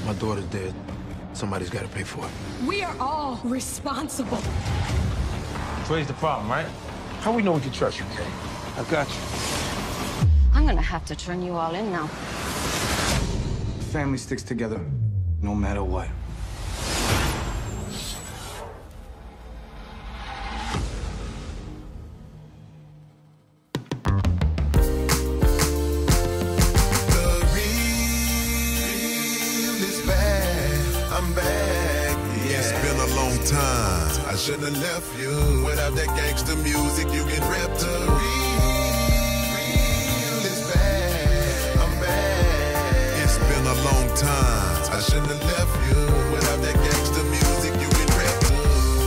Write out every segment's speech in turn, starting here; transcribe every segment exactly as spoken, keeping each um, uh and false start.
My daughter's dead. Somebody's got to pay for it. We are all responsible. Trey's the problem, right? How we know we can trust you, Kay? I got you. I'm gonna have to turn you all in now. Family sticks together, no matter what. I'm back. Yeah. It's been a long time. I shouldn't have left you. Without that gangster music, you get ripped to real is back. I'm back. It's been a long time. I shouldn't have left you. Without that gangster music, you get ripped to.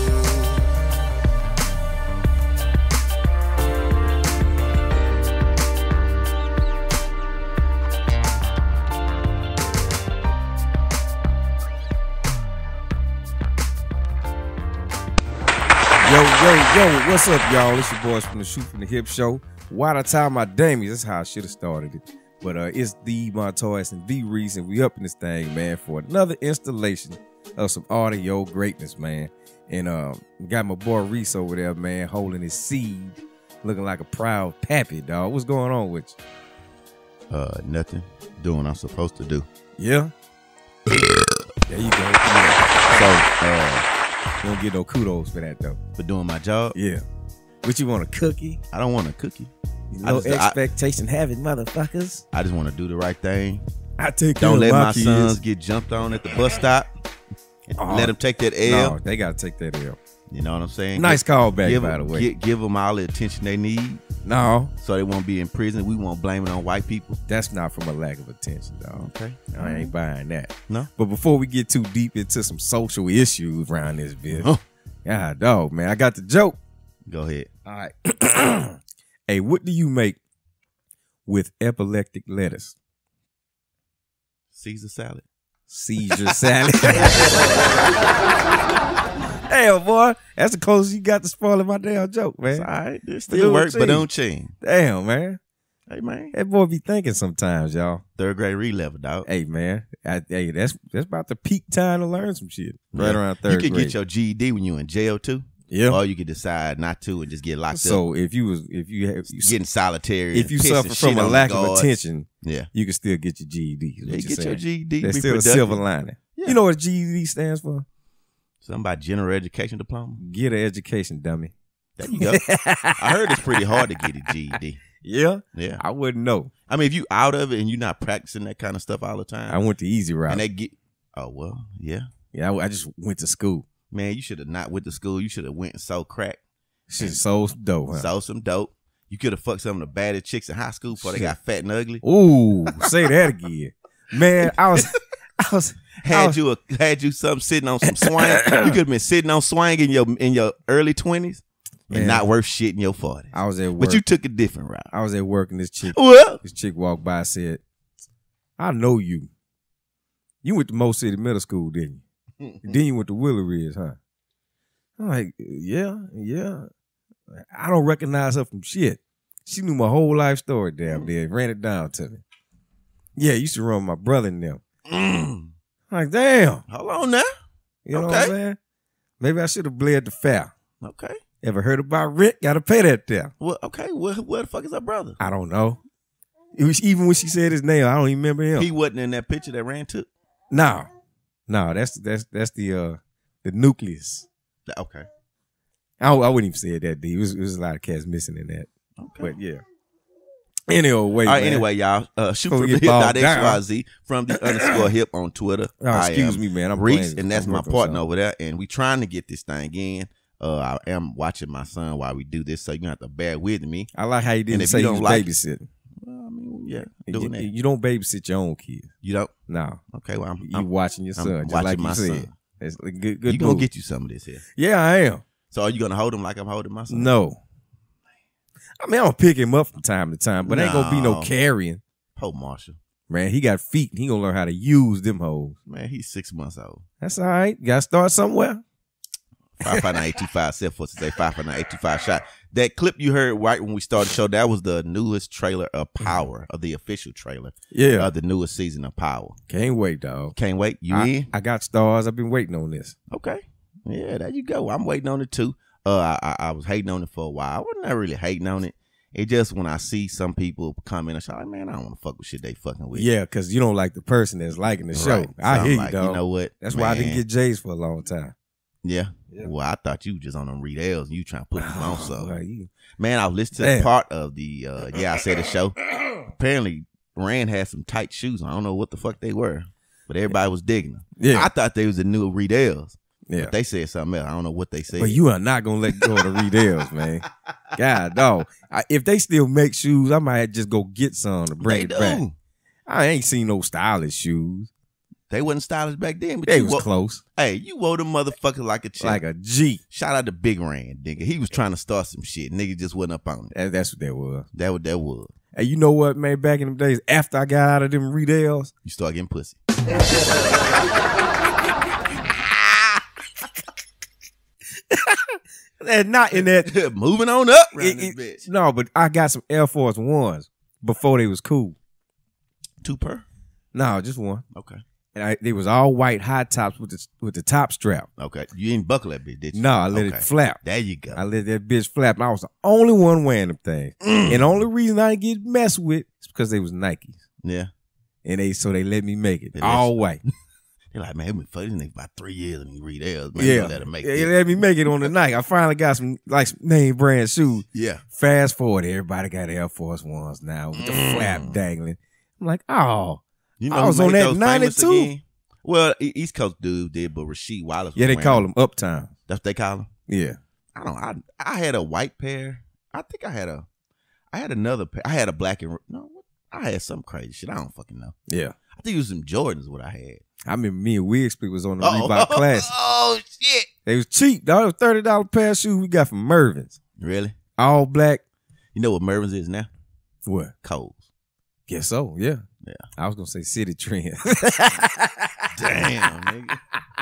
Yo, yo, yo, what's up, y'all? It's your boys from the Shoot From The Hip show. Why the time my Damies? That's how I should have started it. But uh, it's the Montoyis and the Reese, and we up in this thing, man, for another installation of some audio greatness, man. And uh, we got my boy Reese over there, man, holding his seed, looking like a proud pappy, dog. What's going on with you? Uh, nothing. Doing what I'm supposed to do. Yeah? There you go. Yeah. So, uh, you don't get no kudos for that, though. For doing my job? Yeah. But you want a cookie? I don't want a cookie. No just, expectation I, having motherfuckers. I just want to do the right thing. I take Don't let my, my kids. sons get jumped on at the bus stop. Uh, let them take that L. No, they got to take that L. You know what I'm saying? Nice give, call back, give, by the way. Give, give them all the attention they need. No. So they won't be in prison. We won't blame it on white people. That's not from a lack of attention, dog. Okay. I ain't buying that. No. But before we get too deep into some social issues around this bitch, oh. God, dog, man, I got the joke. Go ahead. All right. Hey, what do you make with epileptic lettuce? Caesar salad. Caesar salad. Damn, boy. That's the closest you got to spoiling my damn joke, man. It's all right. It still works, but don't change. Damn, man. Hey, man. That boy be thinking sometimes, y'all. Third grade re-level, dog. Hey, man. I, hey, that's that's about the peak time to learn some shit. Right yeah. around third grade. You can get your G E D when you're in jail, too. Yeah. Or you could decide not to and just get locked so up. So if you was if you have you, getting solitary, if you suffer from a lack of attention, yeah, you can still get your G E D. Yeah, get saying. your G E D. That's still productive. A silver lining. Yeah. You know what G E D stands for? Something about general education diploma. Get an education, dummy. There you go. I heard it's pretty hard to get a G E D. Yeah, yeah. I wouldn't know. I mean, if you out of it and you're not practicing that kind of stuff all the time. I went the easy route. And they get. Oh well, yeah. Yeah, I, I just went to school. Man, you should have not went to school. You should have went and sold crack. Should have sold some dope. Huh? Sold some dope. You could have fucked some of the baddest chicks in high school before Shit. they got fat and ugly. Ooh, say that again, man. I was, I was had I was, you a, had you something sitting on some swing. You could have been sitting on swing in your in your early twenties and not worth shit in your forties. I was at work, but you took a different route. I was at work and this chick, well, this chick walked by and said, "I know you. You went to Mo City Middle School, didn't you? Then you went to Willeridge, huh?" I'm like, yeah, yeah. I don't recognize her from shit. She knew my whole life story damn near. Ran it down to me. Yeah, used to run with my brother and them. Mm. I'm like, damn. Hold on now. You know okay. what I'm saying? Maybe I should have bled the fair. Okay. Ever heard about rent? Gotta pay that there. Well, okay. Well, where the fuck is her brother? I don't know. It was, even when she said his name, I don't even remember him. He wasn't in that picture that ran took? No. No, that's that's that's the uh the nucleus. Okay. I, I wouldn't even say it that deep. It was, it was a lot of cats missing in that. Okay. But yeah. Anyway, All right, man. anyway, y'all. Uh, shoot from the hip dot x y z from the underscore hip on Twitter. Oh, excuse me, man. I'm Reese, and that's my partner over there. And we trying to get this thing in. Uh, I am watching my son while we do this, so you're going to have to bear with me. I like how you didn't say you was like babysitting. Well, I mean, yeah. You, that. you don't babysit your own kids. You don't? No. Okay, well, I'm, you I'm watching your son, I'm just watching like my you said. son. It's a good, good you going to get you some of this here. Yeah, I am. So are you going to hold him like I'm holding my son? No. I mean, I'm going to pick him up from time to time, but no. ain't going to be no carrying. Pope Marshall. Man, he got feet. He going to learn how to use them hoes. Man, he's six months old. That's all right. Got to start somewhere. five five nine eight two five, seven four six eight, five five nine eight two five shot. that clip you heard right when we started the show, that was the newest trailer of Power, of the official trailer. Yeah. Of the newest season of Power. Can't wait, dog. Can't wait. You I, in? I got stars. I've been waiting on this. Okay. Yeah, there you go. I'm waiting on it too. Uh, I, I was hating on it for a while. I wasn't not really hating on it. It just when I see some people comment, I'm like, man, I don't want to fuck with shit they fucking with. Yeah, because you don't like the person that's liking the show. Right. I so hear like, you, dog. You know what? That's man. why I didn't get J's for a long time. Yeah. yeah. Well, I thought you just on them read L's and you trying to put them on so. Right, you, man, I was listening to Damn. that part of the uh, Yeah, I Said It show. Apparently, Rand had some tight shoes. I don't know what the fuck they were, but everybody was digging them. Yeah. I thought they was the new read L's. Yeah. But they said something else. I don't know what they said. But you are not going to let go of the Reedels, man. God, dog. I, if they still make shoes, I might just go get some to bring They it back. do. I ain't seen no stylish shoes. They wasn't stylish back then, but They you was wo- close. Hey, you wore them motherfuckers like a chick. Like a G. Shout out to Big Rand, nigga. He was trying to start some shit. Nigga just wasn't up on it. That, that's what that was. That what that was. Hey, you know what, man? Back in the days, after I got out of them Reedels, You start getting pussy. and not in that. Moving on up around it- this it- bitch. no, but I got some Air Force Ones before they was cool. Two per? No, just one. Okay. And I, they was all white high tops with the with the top strap. Okay. You didn't buckle that bitch, did you? No, I let Okay. it flap. There you go. I let that bitch flap. And I was the only one wearing them things. Mm. And the only reason I didn't get messed with is because they was Nikes. Yeah. And they so they let me make it. They let all you- white. They're like, man, we've been fucking this nigga about three years and you read L's. Man, Yeah. Don't let him make Yeah, it. they let me make it on the Nike. I finally got some like some name brand shoes. Yeah. Fast forward, everybody got Air Force Ones now with the Mm. flap dangling. I'm like, oh. You I who was on made that those famous ninety-two. again? Well, E- East Coast dude did, but Rasheed Wallace. Was Yeah, they wearing call them. them Uptown. That's what they call them. Yeah. I don't. I I had a white pair. I think I had a. I had another pair. I had a black and no. I had some crazy shit. I don't fucking know. Yeah. I think it was some Jordans. What I had. I remember me and Wig Split was on the Oh, Reebok Classic. oh shit! They was cheap, dog. It was thirty dollars pair of shoes we got from Mervin's. Really? All black. You know what Mervin's is now? What? Coles. Guess so, yeah. Yeah. I was gonna say City Trend. Damn, nigga.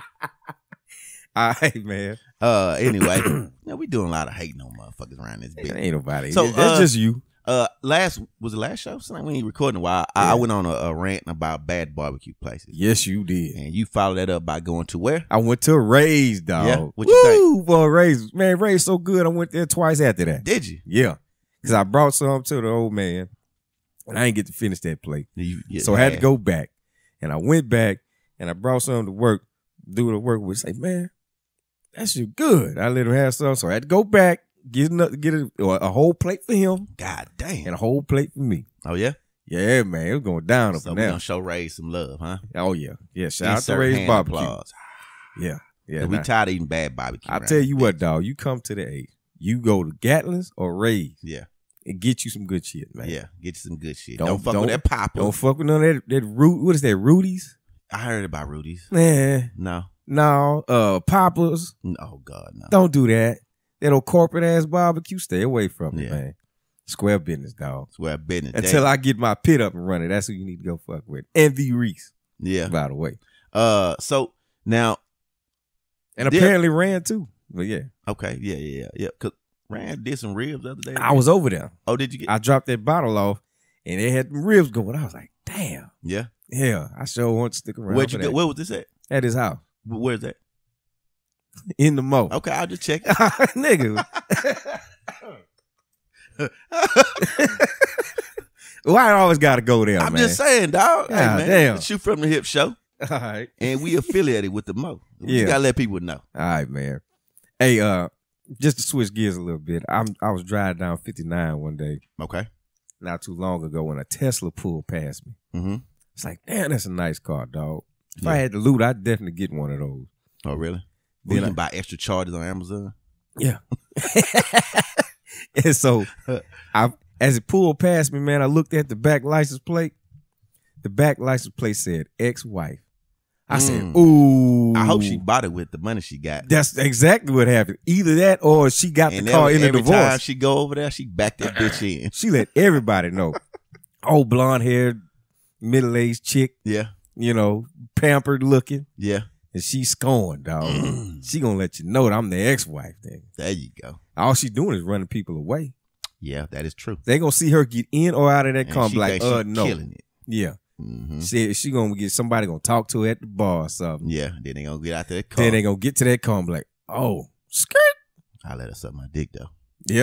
All right, man. Uh, anyway, you know, we doing a lot of hating on motherfuckers around this bitch. Ain't nobody. So, So that's uh, just you. Uh, last was the last show. Something we ain't recording a while. I, I went on a, a rant about bad barbecue places. Yes, you did. And you followed that up by going to where? I went to Ray's, dog. Yeah? What you Woo, boy, Ray's. Man, Ray's so good. I went there twice after that. Did you? Yeah. Because I brought some to the old man, and I didn't get to finish that plate. You, you So I had to had- go back. And I went back, and I brought some to work, do the work with. Say, man, that shit good. I let him have some. So I had to go back, get, another, get a, a whole plate for him, God damn. and a whole plate for me. Oh yeah. Yeah, man. It was going down up So from we there. gonna show Ray some love, huh? Oh, yeah. Yeah, shout out Insert to Ray's hand Barbecue. applause. Yeah. Yeah. we nah. tired of eating bad barbecue. I around tell this you bitch. what, dog. You come to the eight. You go to Gatlin's or Ray's Yeah. and get you some good shit, man. Yeah. Get you some good shit. Don't- Don't, fuck don't- with that popper. Don't fuck with none of that, that root. What is that, Rudy's? I heard about Rudy's. Man, No. no. Uh, Poppers. Oh God, no. Don't do that. That old corporate ass barbecue. Stay away from it, Yeah. man. Square business, dog. Swear business. Until Damn. I get my pit up and running. That's who you need to go fuck with. And V Reese, Yeah. by the way. Uh. So now. And Yeah. apparently ran too. But yeah. Okay. Yeah. Yeah. Yeah. Yeah. Cause Rand did some ribs the other day. I was over there. Oh, did you get? I dropped that bottle off and they had them ribs going. I was like, damn. yeah. Yeah, I sure want to stick around. Where'd for you that. go? Where was this at? At his house. Wh- Where's that? In the mo. Okay, I'll just check. Nigga. Why I always gotta go there, I'm man? just saying, dog. Hey, God man, damn. the Shoot from the Hip show, All right. and we affiliated with the Mo. We Yeah. gotta let people know. All right, man. Hey, uh, just to switch gears a little bit, I'm I was driving down fifty-nine one day Okay. not too long ago when a Tesla pulled past me. Mm-hmm. It's like, damn, that's a nice car, dog. If Yeah. I had to loot, I'd definitely get one of those. Oh, really? Then you I- can buy extra charges on Amazon. Yeah. And so, I as it pulled past me, man, I looked at the back license plate. The back license plate said ex-wife. I said, Mm. ooh. I hope she bought it with the money she got. That's exactly what happened. Either that or she got and the car every, in the every divorce. time she go over there, she back that bitch in. She let everybody know. Old blonde haired, middle aged chick, Yeah, you know, pampered looking. yeah. and she scorned, dog. Mm. She gonna let you know that I'm the ex-wife. Then There you go. all she doing is running people away. Yeah, that is true. They gonna see her get in or out of that And car. she Like, think uh, she no, killing it. yeah. Mm-hmm. She she gonna get somebody gonna talk to her at the bar or something. Yeah, then they gonna get out that car. Then they gonna get to that car and be like, oh, skirt. I let her suck my dick though. Yeah.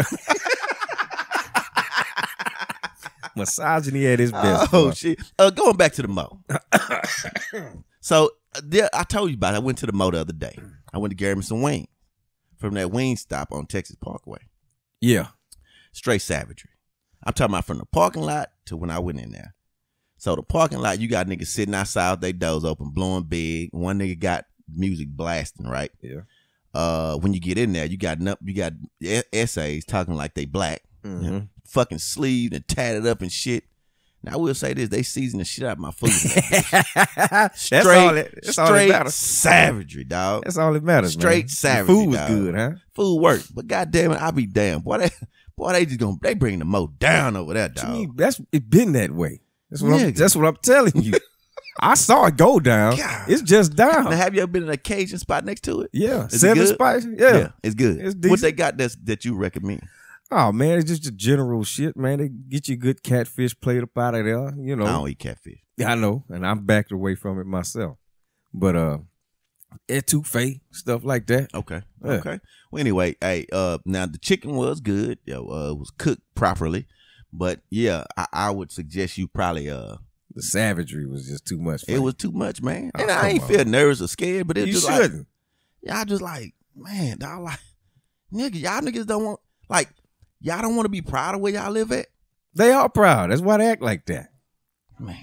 Misogyny at its best. Oh boy. shit! Uh, going back to the mo. So uh, there, I told you about it. I went to the mo the other day. I went to get me some wings from that wing stop on Texas Parkway. Yeah. Straight savagery. I'm talking about from the parking lot to when I went in there. So the parking lot, you got niggas sitting outside with their doors open, blowing big. One nigga got music blasting, right? Yeah. Uh, when you get in there, you got you got essays talking like they black, Mm-hmm. you know, fucking sleeved and tatted up and shit. Now I will say this: they season the shit out of my food. That's straight, all that- that's all that straight matters. savagery, dog. That's all that matters. Straight man. savagery. The food was dog. good, huh? Food worked, but goddamn it, I be damn boy. They, boy, they just gonna they bring the mo down over there, To dog. me, that's it been that way. That's what I'm, Nigga. that's what I'm telling you. I saw it go down. God. It's just down. Now, have you ever been in a Cajun spot next to it? Yeah. Is it Seven good? spices. Yeah. it's good. It's What decent. they got that's, that you recommend? Oh man, it's just the general shit, man. They get you a good catfish plate up out of there. You know. I don't eat catfish. Yeah, I know, and I'm backed away from it myself. But uh, etouffee, stuff like that. Okay. Yeah. Okay. Well, anyway, hey, uh, now the chicken was good. Yo, uh, it was cooked properly, but yeah, I, I would suggest you probably uh, The savagery was just too much. For it you. was too much, man. Oh, And I come ain't on. feel nervous or scared, but it You just like, shouldn't. y'all just like, man, y'all like, nigga, y'all niggas don't want like, y'all don't want to be proud of where y'all live at, They are proud. That's why they act like that. man.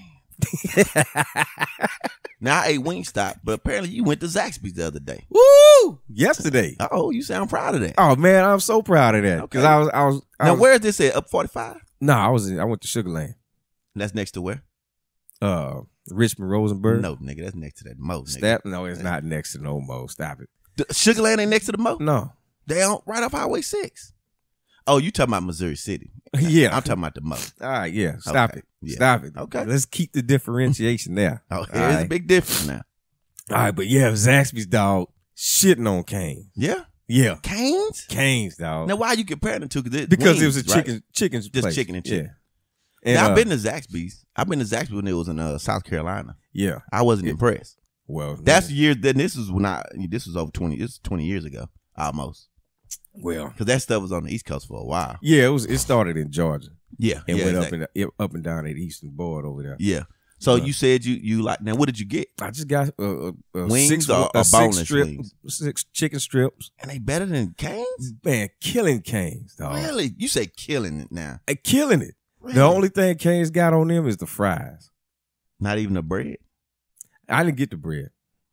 Now I ate Wingstop, but apparently you went to Zaxby's the other day. Woo! Yesterday. Oh, you sound proud of that. Oh man, I'm so proud of that because Okay. I was, I was. I Now was, where is this at? Up forty-five? No, I was. In, I went to Sugar Land. That's next to where? Uh, Richmond Rosenberg. No, nigga, that's next to that mo. Nigga. Stop. No, it's not next to no mo. Stop it. The Sugar Land ain't next to the mo. No. They on right off Highway six. Oh, you talking about Missouri City? Yeah. I'm talking about the mo. All right. Yeah. Stop Okay. it. Yeah. Stop it. Okay. Let's keep the differentiation there. Oh, All there's a right. big difference now. All right, but yeah, Zaxby's dog shitting on Canes. Yeah, Yeah. Canes. Canes, dog. Now, why you comparing the two? Because because it was a chicken, chicken Just place. chicken and chicken. Yeah. And, Now, uh, I've been to Zaxby's. I've been to Zaxby's when it was in uh, South Carolina. Yeah. I wasn't impressed. Well, That's man. years. Then this is when I. This was over twenty. This was twenty years ago, almost. well. Because that stuff was on the East Coast for a while. Yeah, it was. It started in Georgia Yeah, and yeah, went exactly. up and up and down that eastern board over there. Yeah. So Yeah. you said you you like. Now, what did you get? I just got uh, uh, uh, Wings six, or- uh, or six boneless strip, wings? six chicken strips. And they better than Canes? Man, killing Canes, dog. Really? You say killing it now? They killing it. Really? The only thing Canes got on them is the fries. Not even the bread. I didn't get the bread.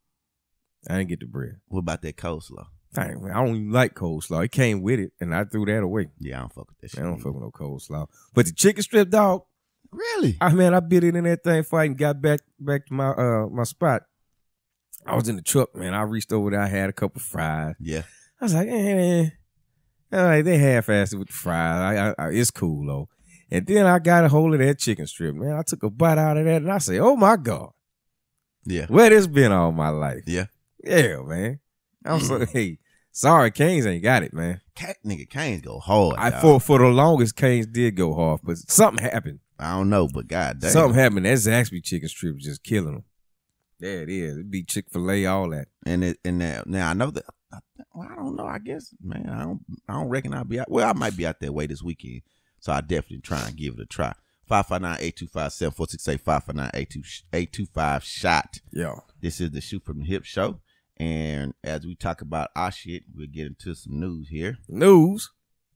I didn't get the bread. What about that coleslaw? Dang, man, I don't even like coleslaw. It came with it, and I threw that away. Yeah, I don't fuck with that shit. I don't fuck with no coleslaw. But the chicken strip, dog. Really? I man, I bit it in that thing before I even got back back to my uh my spot. I was in the truck, man. I reached over there. I had a couple fries. Yeah. I was like, eh, all right, they half-assed it with the fries. I, I, I, it's cool though. And then I got a hold of that chicken strip, man. I took a bite out of that, and I say, oh my god, Yeah. where this been all my life? Yeah. Yeah, man. I'm so hey, sorry, Canes ain't got it, man. Cat nigga Canes go hard. I dog. for for the longest, Canes did go hard, but something happened. I don't know, but god damn. Something happened. That Zaxby chicken strip was just killing them. There it is. It be Chick-fil-A, all that. And it, and now, now I know that. Well, I don't know. I guess, man, I don't. I don't reckon I'll be out. Well, I might be out that way this weekend, so I definitely try and give it a try. Five five nine eight two five seven four six eight five five nine eight two eight two five shot. Yeah. This is the Shoot from the Hip show, and as we talk about our shit, we'll get into some news here. News.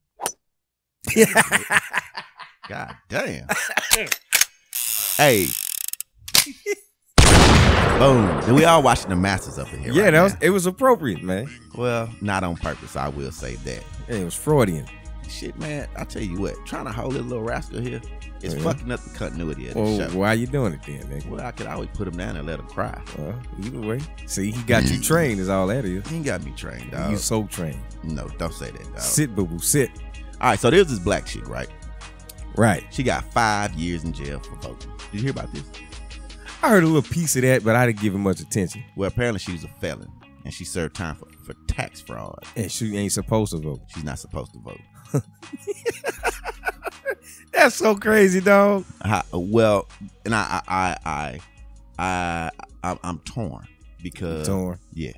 God damn. Hey. Boom. And we all watching the Masters up in here. Yeah, right that was now. it was appropriate, man. Well, not on purpose. I will say that. It was Freudian. Shit, man. I tell you what, trying to hold this little rascal here is Yeah. fucking up the continuity of the Well, show. why you doing it then, nigga? Well, I could always put him down and let him cry. Well, either way. See, he got you trained is all that is. He ain't got me trained, dog. You so trained. No, don't say that, dog. Sit, boo-boo, sit. All right, so there's this black chick, right? Right. She got five years in jail for voting. Did you hear about this? I heard a little piece of that, but I didn't give it much attention. Well, apparently she was a felon, and she served time for, for tax fraud. And she ain't supposed to vote. She's not supposed to vote. That's so crazy, dog. I, well, and I, I, I, I, I I'm torn because torn. Yes,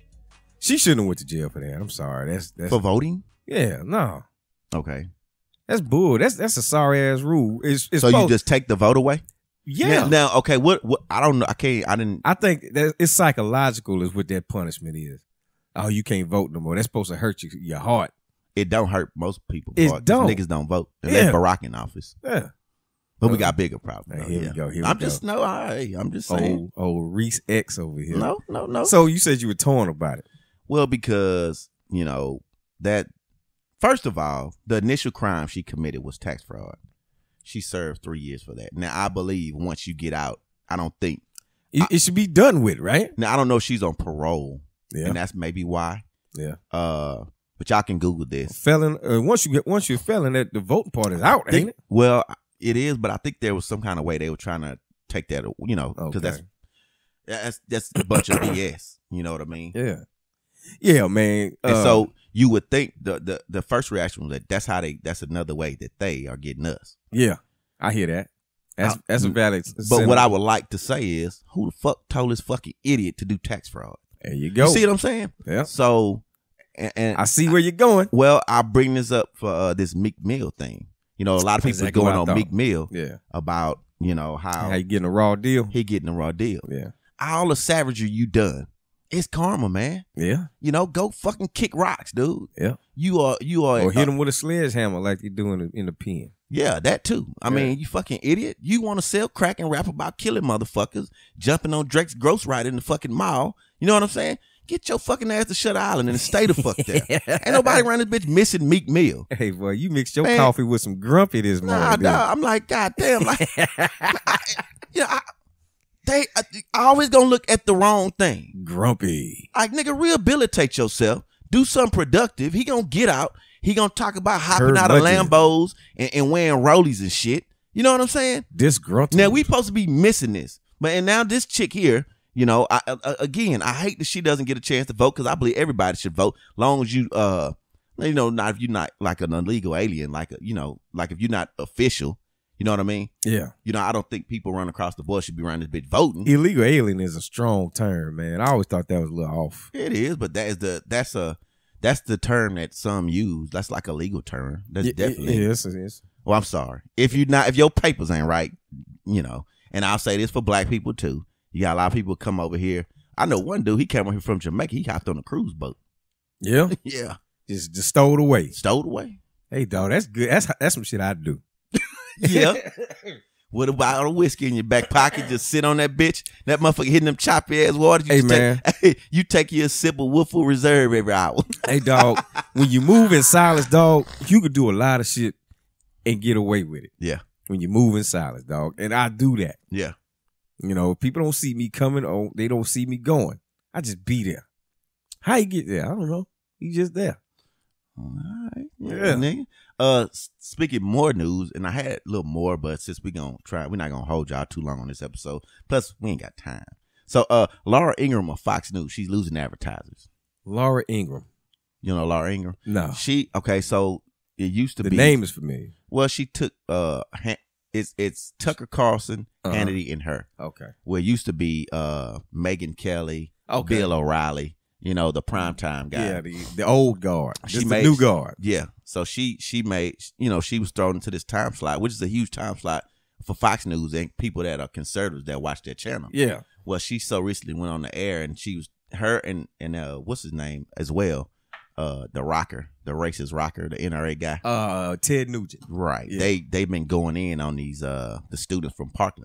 she shouldn't have went to jail for that. I'm sorry. That's that's for voting. Yeah, no. Okay, that's bull. That's that's a sorry ass rule. It's, it's so supposed, you just take the vote away. Yeah. Now, now, okay. What? What? I don't know. I can't. I didn't. I think that it's psychological is what that punishment is. Oh, you can't vote no more. That's supposed to hurt you, your heart. It don't hurt most people. It heart, don't. Niggas don't vote unless Yeah. Barack in office. Yeah. But we got bigger problems. Hey, though, here yeah. we go. Here I'm we just go. no. I, I'm just saying. Old, old Reese X over here. No, no, no. So you said you were torn about it. Well, because you know that. First of all, the initial crime she committed was tax fraud. She served three years for that. Now, I believe once you get out, I don't think It, I, it should be done with, right? now I don't know if she's on parole, Yeah. and that's maybe why. Yeah. Uh, but y'all can Google this. Felon. Uh, once you get once you're a felon, that the voting part is out, Think- ain't it? Well, it is, but I think there was some kind of way they were trying to take that. You know, because Okay. that's that's that's a bunch of B S. You know what I mean? Yeah. Yeah, man. And Uh, so you would think the, the the first reaction was that that's how they that's another way that they are getting us. yeah, I hear that. That's I- that's a valid. But what I would like to say is, who the fuck told this fucking idiot to do tax fraud? there you go. You see what I'm saying? Yeah. So, and, and I see where you're going. well, I bring this up for uh, this Meek Mill thing. You know, a lot of people Exactly are going what I on thought. Meek Mill Yeah. about you know how, How you getting a raw deal? he getting a raw deal. Yeah. All the savagery you done, it's karma, man. Yeah. You know, go fucking kick rocks, dude. Yeah. You are you are Or hit uh, him with a sledgehammer like they do in the, in the pen. Yeah, that too. I Yeah. mean, you fucking idiot. You want to sell crack and rap about killing motherfuckers, jumping on Drake's ghostwriter in the fucking mall. You know what I'm saying? Get your fucking ass to Shut Island and stay the fuck there. Ain't nobody around this bitch missing Meek Mill. Hey, boy, you mixed your Man. coffee with some grumpy this morning. Nah, didn't nah, I'm like, God damn. Like, I, you know, I, they, I, I always gonna look at the wrong thing. you? Grumpy. Like, nigga, rehabilitate yourself. Do something productive. He gonna get out. He gonna talk about hopping Herb out of Mudgeon. Lambos and, and wearing rollies and shit. You know what I'm saying? Disgruntled. Now we supposed to be missing this, but and now this chick here, you know, I, I again, I hate that she doesn't get a chance to vote because I believe everybody should vote, long as you, uh, you know, not if you're not like an illegal alien, like a, you know, like if you're not official, you know what I mean? Yeah. You know, I don't think people run across the board should be around this bitch voting. Illegal alien is a strong term, man. I always thought that was a little off. It is, but that is the that's a that's the term that some use. That's like a legal term. That's Yeah, definitely. It is. It is. Well, I'm sorry if you not if your papers ain't right, you know. And I'll say this for black people too. You got a lot of people come over here. I know one dude. He came over here from Jamaica. He hopped on a cruise boat. Yeah. Yeah, Just, just stowed away. stowed away. Hey, dog, that's good. That's that's some shit I'd do. Yeah. With a bottle of whiskey in your back pocket, just sit on that bitch. That motherfucker hitting them choppy ass water. You Hey, just man. take, you take your sip of Woodford Reserve every hour. Hey, dog, when you move in silence, dog, you could do a lot of shit and get away with it. Yeah, When you move in silence, dog, and I do that. yeah. You know, people don't see me coming or they don't see me going. I just be there. How you get there? I don't know. You just there. All right. Yeah. Yeah, nigga. Uh, s- speaking more news, and I had a little more, but since we gonna try, we're not gonna hold y'all too long on this episode. Plus, we ain't got time. So, uh, Laura Ingraham of Fox News, she's losing advertisers. Laura Ingraham. You know Laura Ingraham? No. She okay. So it used to The be name is familiar. Well, she took uh, ha- it's it's Tucker Carlson, Uh-huh. Hannity, and her. Okay. Where it used to be uh, Megyn Kelly, Okay. Bill O'Reilly. You know, the primetime guy. Yeah, the, the old guard. She This made the new guard. Yeah. So she she made you know she was thrown into this time slot, which is a huge time slot for Fox News and people that are conservatives that watch their channel. Yeah. Well, she so recently went on the air and she was her and and uh what's his name as well, uh the rocker, the racist rocker, the N R A guy. Uh, Ted Nugent. Right. Yeah. They they've been going in on these uh the students from Parkland.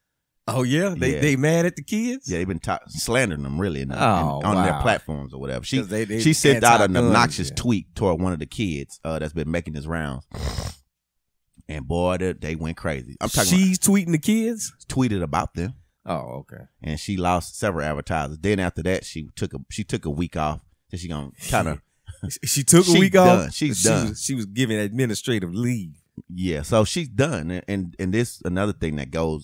Oh yeah, they Yeah. they mad at the kids. Yeah, they've been ta- slandering them really in, the- Oh, in- on their wow. platforms or whatever. She 'Cause they- they she sent out an anti-guns, obnoxious yeah. tweet toward one of the kids uh, that's been making his rounds, and boy, they, they went crazy. I'm talking. She's tweeting the kids. About, tweeted about them, Oh, okay. and she lost several advertisers. Then after that, she took a she took a week off. Then she gonna kind of She took a She's week done. off. She's she done. Was, she was giving administrative leave. yeah. So she's done, and, and and this another thing that goes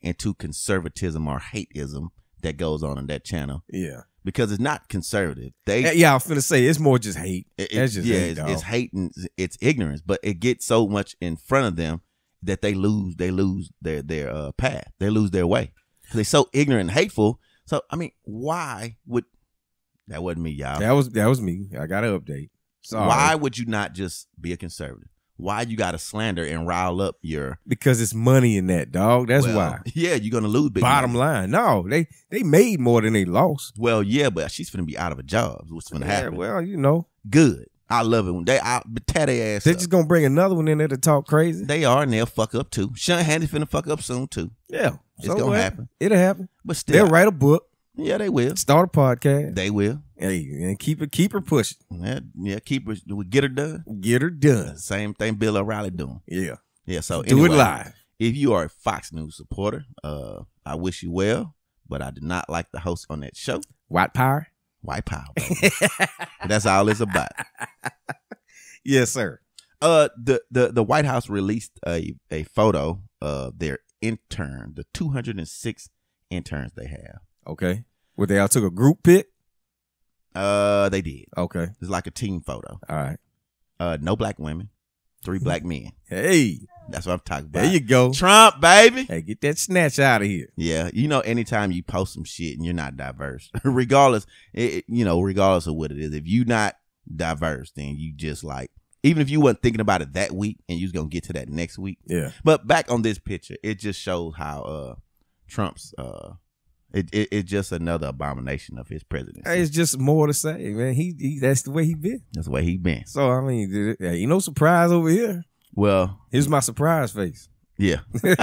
into conservatism or hateism that goes on in that channel. Yeah. Because it's not conservative. They Yeah, I was finna say it's more just hate. It, That's just yeah, hate, it's, dog. it's hate and it's ignorance, but it gets so much in front of them that they lose they lose their their uh, path. They lose their way. They're so ignorant and hateful. So I mean, why would that wasn't me, y'all? That was that was me. I got an update. Sorry. Why would you not just be a conservative? Why you got to slander and rile up your? Because it's money in that, dog. That's well, why. Yeah, you're gonna lose big Bottom money. line, no, they they made more than they lost. Well, yeah, but she's gonna be out of a job. What's gonna Yeah, happen? well, you know, good. I love it when they I tear their ass. they're up. just gonna bring another one in there to talk crazy. They are, and they'll fuck up too. Sean Handy's finna fuck up soon too. Yeah, It's so gonna what? happen. It'll happen. But still, They'll write a book, yeah, they will. start a podcast. They will. Hey, and keep it, keep her pushing. Yeah, yeah. Keep her. We get her done. Get her done. Same thing Bill O'Reilly doing. Yeah, Yeah. So do anyway, it live. If you are a Fox News supporter, uh, I wish you well, but I did not like the host on that show. White power. White power. Baby. That's all it's about. Yes, sir. Uh, the the the White House released a a photo of their intern, the two hundred six interns they have. Okay. Well, they all took a group pic. Uh, they did. Okay. It's like a team photo. All right. Uh, no black women, three black men. Hey, That's what I'm talking about. there you go. Trump, baby. Hey, get that snatch out of here. Yeah, you know, anytime you post some shit and you're not diverse, regardless, it, you know, regardless of what it is, if you're not diverse, then you just like, even if you wasn't thinking about it that week and you was gonna get to that next week. Yeah. But back on this picture, it just shows how uh Trump's uh it, it it's just another abomination of his presidency. Hey, it's just more to say, man. He, he that's the way he been. That's the way he been. So I mean, there there ain't no surprise over here. Well, Here's my surprise face. yeah.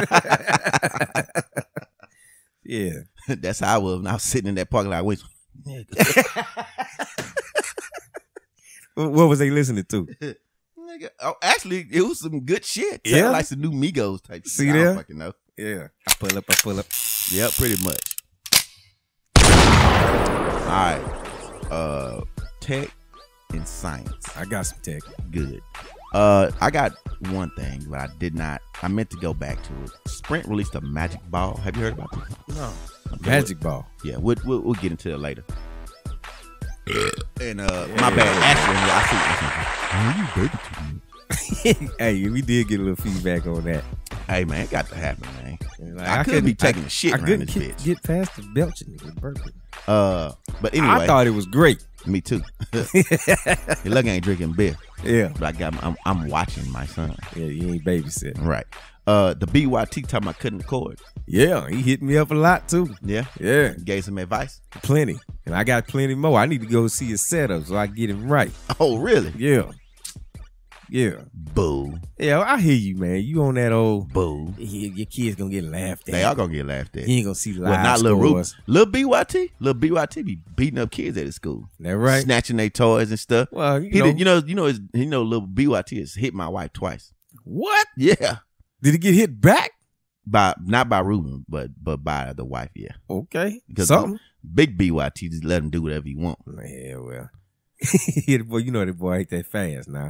Yeah. That's how I was when I was sitting in that parking lot waiting. What was they listening to? Nigga, oh, actually, it was some good shit. Yeah? Sounded like some new Migos type. See shit. I there? don't fucking know. Yeah. I pull up, I pull up. Yep, pretty much. All right. Uh, tech and science. I got some tech. Good. Uh, I got one thing, but I did not. I meant to go back to it. Sprint released a magic ball. Have you heard about this? No. Okay, Magic ball. Yeah, we'll, we'll, we'll get into it later. And uh, my bad. Actually, I see. I see. Hey, we did get a little feedback on that. Hey man, it got to happen, man. Like, I, could couldn't- be taking I, a shit I around couldn't this get, bitch. get past the belching and burping. Uh, but anyway, I thought it was great. me too. Your luck ain't drinking beer, Yeah. but I got. I'm, I'm watching my son. Yeah, you ain't babysitting. Right. Uh, the B Y T talking about cutting the cord. Yeah, he hit me up a lot too. Yeah. Yeah, Gave some advice. plenty. And I got plenty more. I need to go see his setup so I get him right. Oh really? Yeah. Yeah. Boo. Yeah, I hear you, man. You on that old Boo. your your kids gonna get laughed at. They are gonna get laughed at. You ain't gonna see live Well, not little scores. Ruben. Little B Y T. Little B Y T be beating up kids at his school. That right? Snatching their toys and stuff. Well, you he know. did, you know, you know, his, you know, little B Y T has hit my wife twice. What? Yeah. Did he get hit back? By not by Ruben, but but by the wife, yeah. Okay. Because Something. big B Y T just let him do whatever he want. Yeah, well. Yeah, boy, you know that boy ain't that fast now.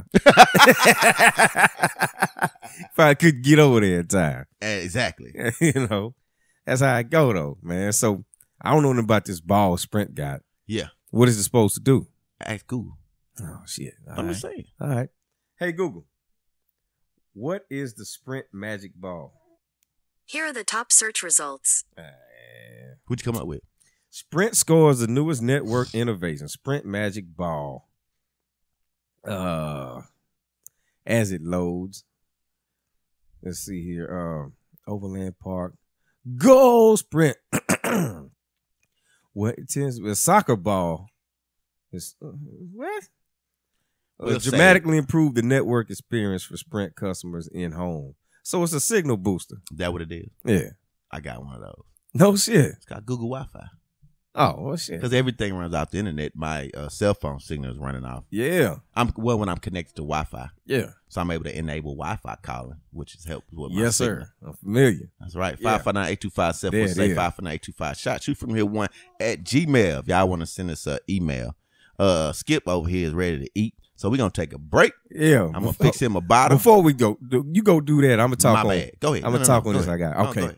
Probably couldn't get over there in time. Exactly. You know, that's how it go though, man. So I don't know nothing about this ball Sprint got. Yeah. What is it supposed to do? Ask Google. Oh shit! All I'm right. just saying. All right. Hey Google, what is the Sprint Magic Ball? Here are the top search results. Uh, What'd you come up with? Sprint scores the newest network innovation, Sprint Magic Ball. Uh, as it loads, let's see here. Um, Overland Park, go Sprint. What it tends to be a soccer ball. It's, uh, what? Uh, We'll dramatically improve the network experience for Sprint customers in home. So it's a signal booster. Is that what it is? Yeah. I got one of those. No shit. It's got Google Wi-Fi. Oh, well, shit. Because everything runs off the internet. My uh, cell phone signal is running off. Yeah. I'm well when I'm connected to Wi-Fi. Yeah. So I'm able to enable Wi-Fi calling, which has helped with my Yes, signal. sir. I'm familiar. That's right. Yeah. five five nine, eight two five, seven four There six it eight, is. five five nine, eight two five. Shot shoot from here one at Gmail. If y'all want to send us an email. Uh, Skip over here is ready to eat. So we're going to take a break. Yeah. I'm going to fix him a bottle. Before we go, do- you go do that. I'm going to talk My on bad. Go ahead. I'm No, going no, to talk no, on go this ahead. I got. No, Okay. go ahead.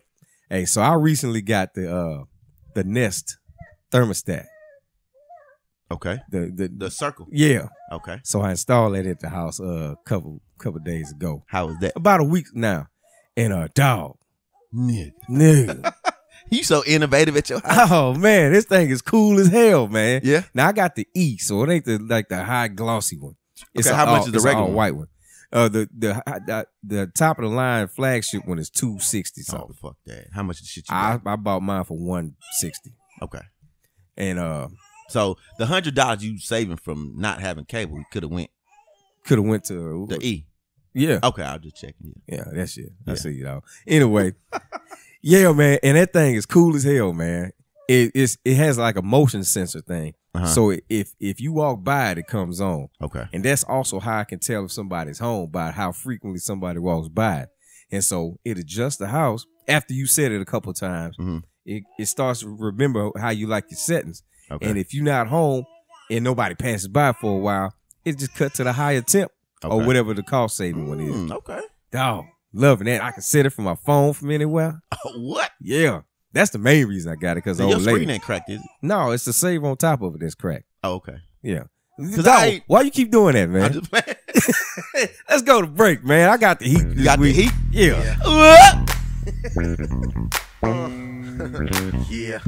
Hey, so I recently got the uh the Nest thermostat. Okay. The the The circle. Yeah. Okay. So I installed that at the house uh, a couple couple days ago. How was that? About a week now. And a uh, dog. Nigga. Nigga. You so innovative at your house. Oh man, this thing is cool as hell, man. Yeah. Now I got the E, so it ain't the like the high glossy one. It's Okay, a, how much all, is the it's regular all one? white one? Uh, the, the the the top of the line flagship one is two sixty Oh, something. fuck that. How much of the shit you I got? I bought mine for one sixty, Okay. and uh, So the hundred dollars you saving from not having cable, you could have went could have went to the E. Yeah. Okay, I'll just check. Yeah. Yeah, that's it. I Yeah. see it all. Anyway, yeah, man, and that thing is cool as hell, man. It it's, it has like a motion sensor thing, Uh-huh. so if if you walk by it, it comes on. Okay. And that's also how I can tell if somebody's home by how frequently somebody walks by it. And so it adjusts the house after you set it a couple of times. Mm-hmm. It it starts to remember how you like your settings. Okay. And if you're not home and nobody passes by for a while, it just cut to the higher temp or Okay. whatever the cost saving one is. Mm, okay. Dog, loving that. I can set it from my phone from anywhere. What? Yeah. That's the main reason I got it, because So your old screen lady. ain't cracked, is it? No, it's the save on top of it that's cracked. Oh, okay. Yeah. 'Cause Dog, I ain't- why you keep doing that, I'm man? just playing. Let's go to break, man. I got the heat. This got the week. heat? Yeah. Yeah.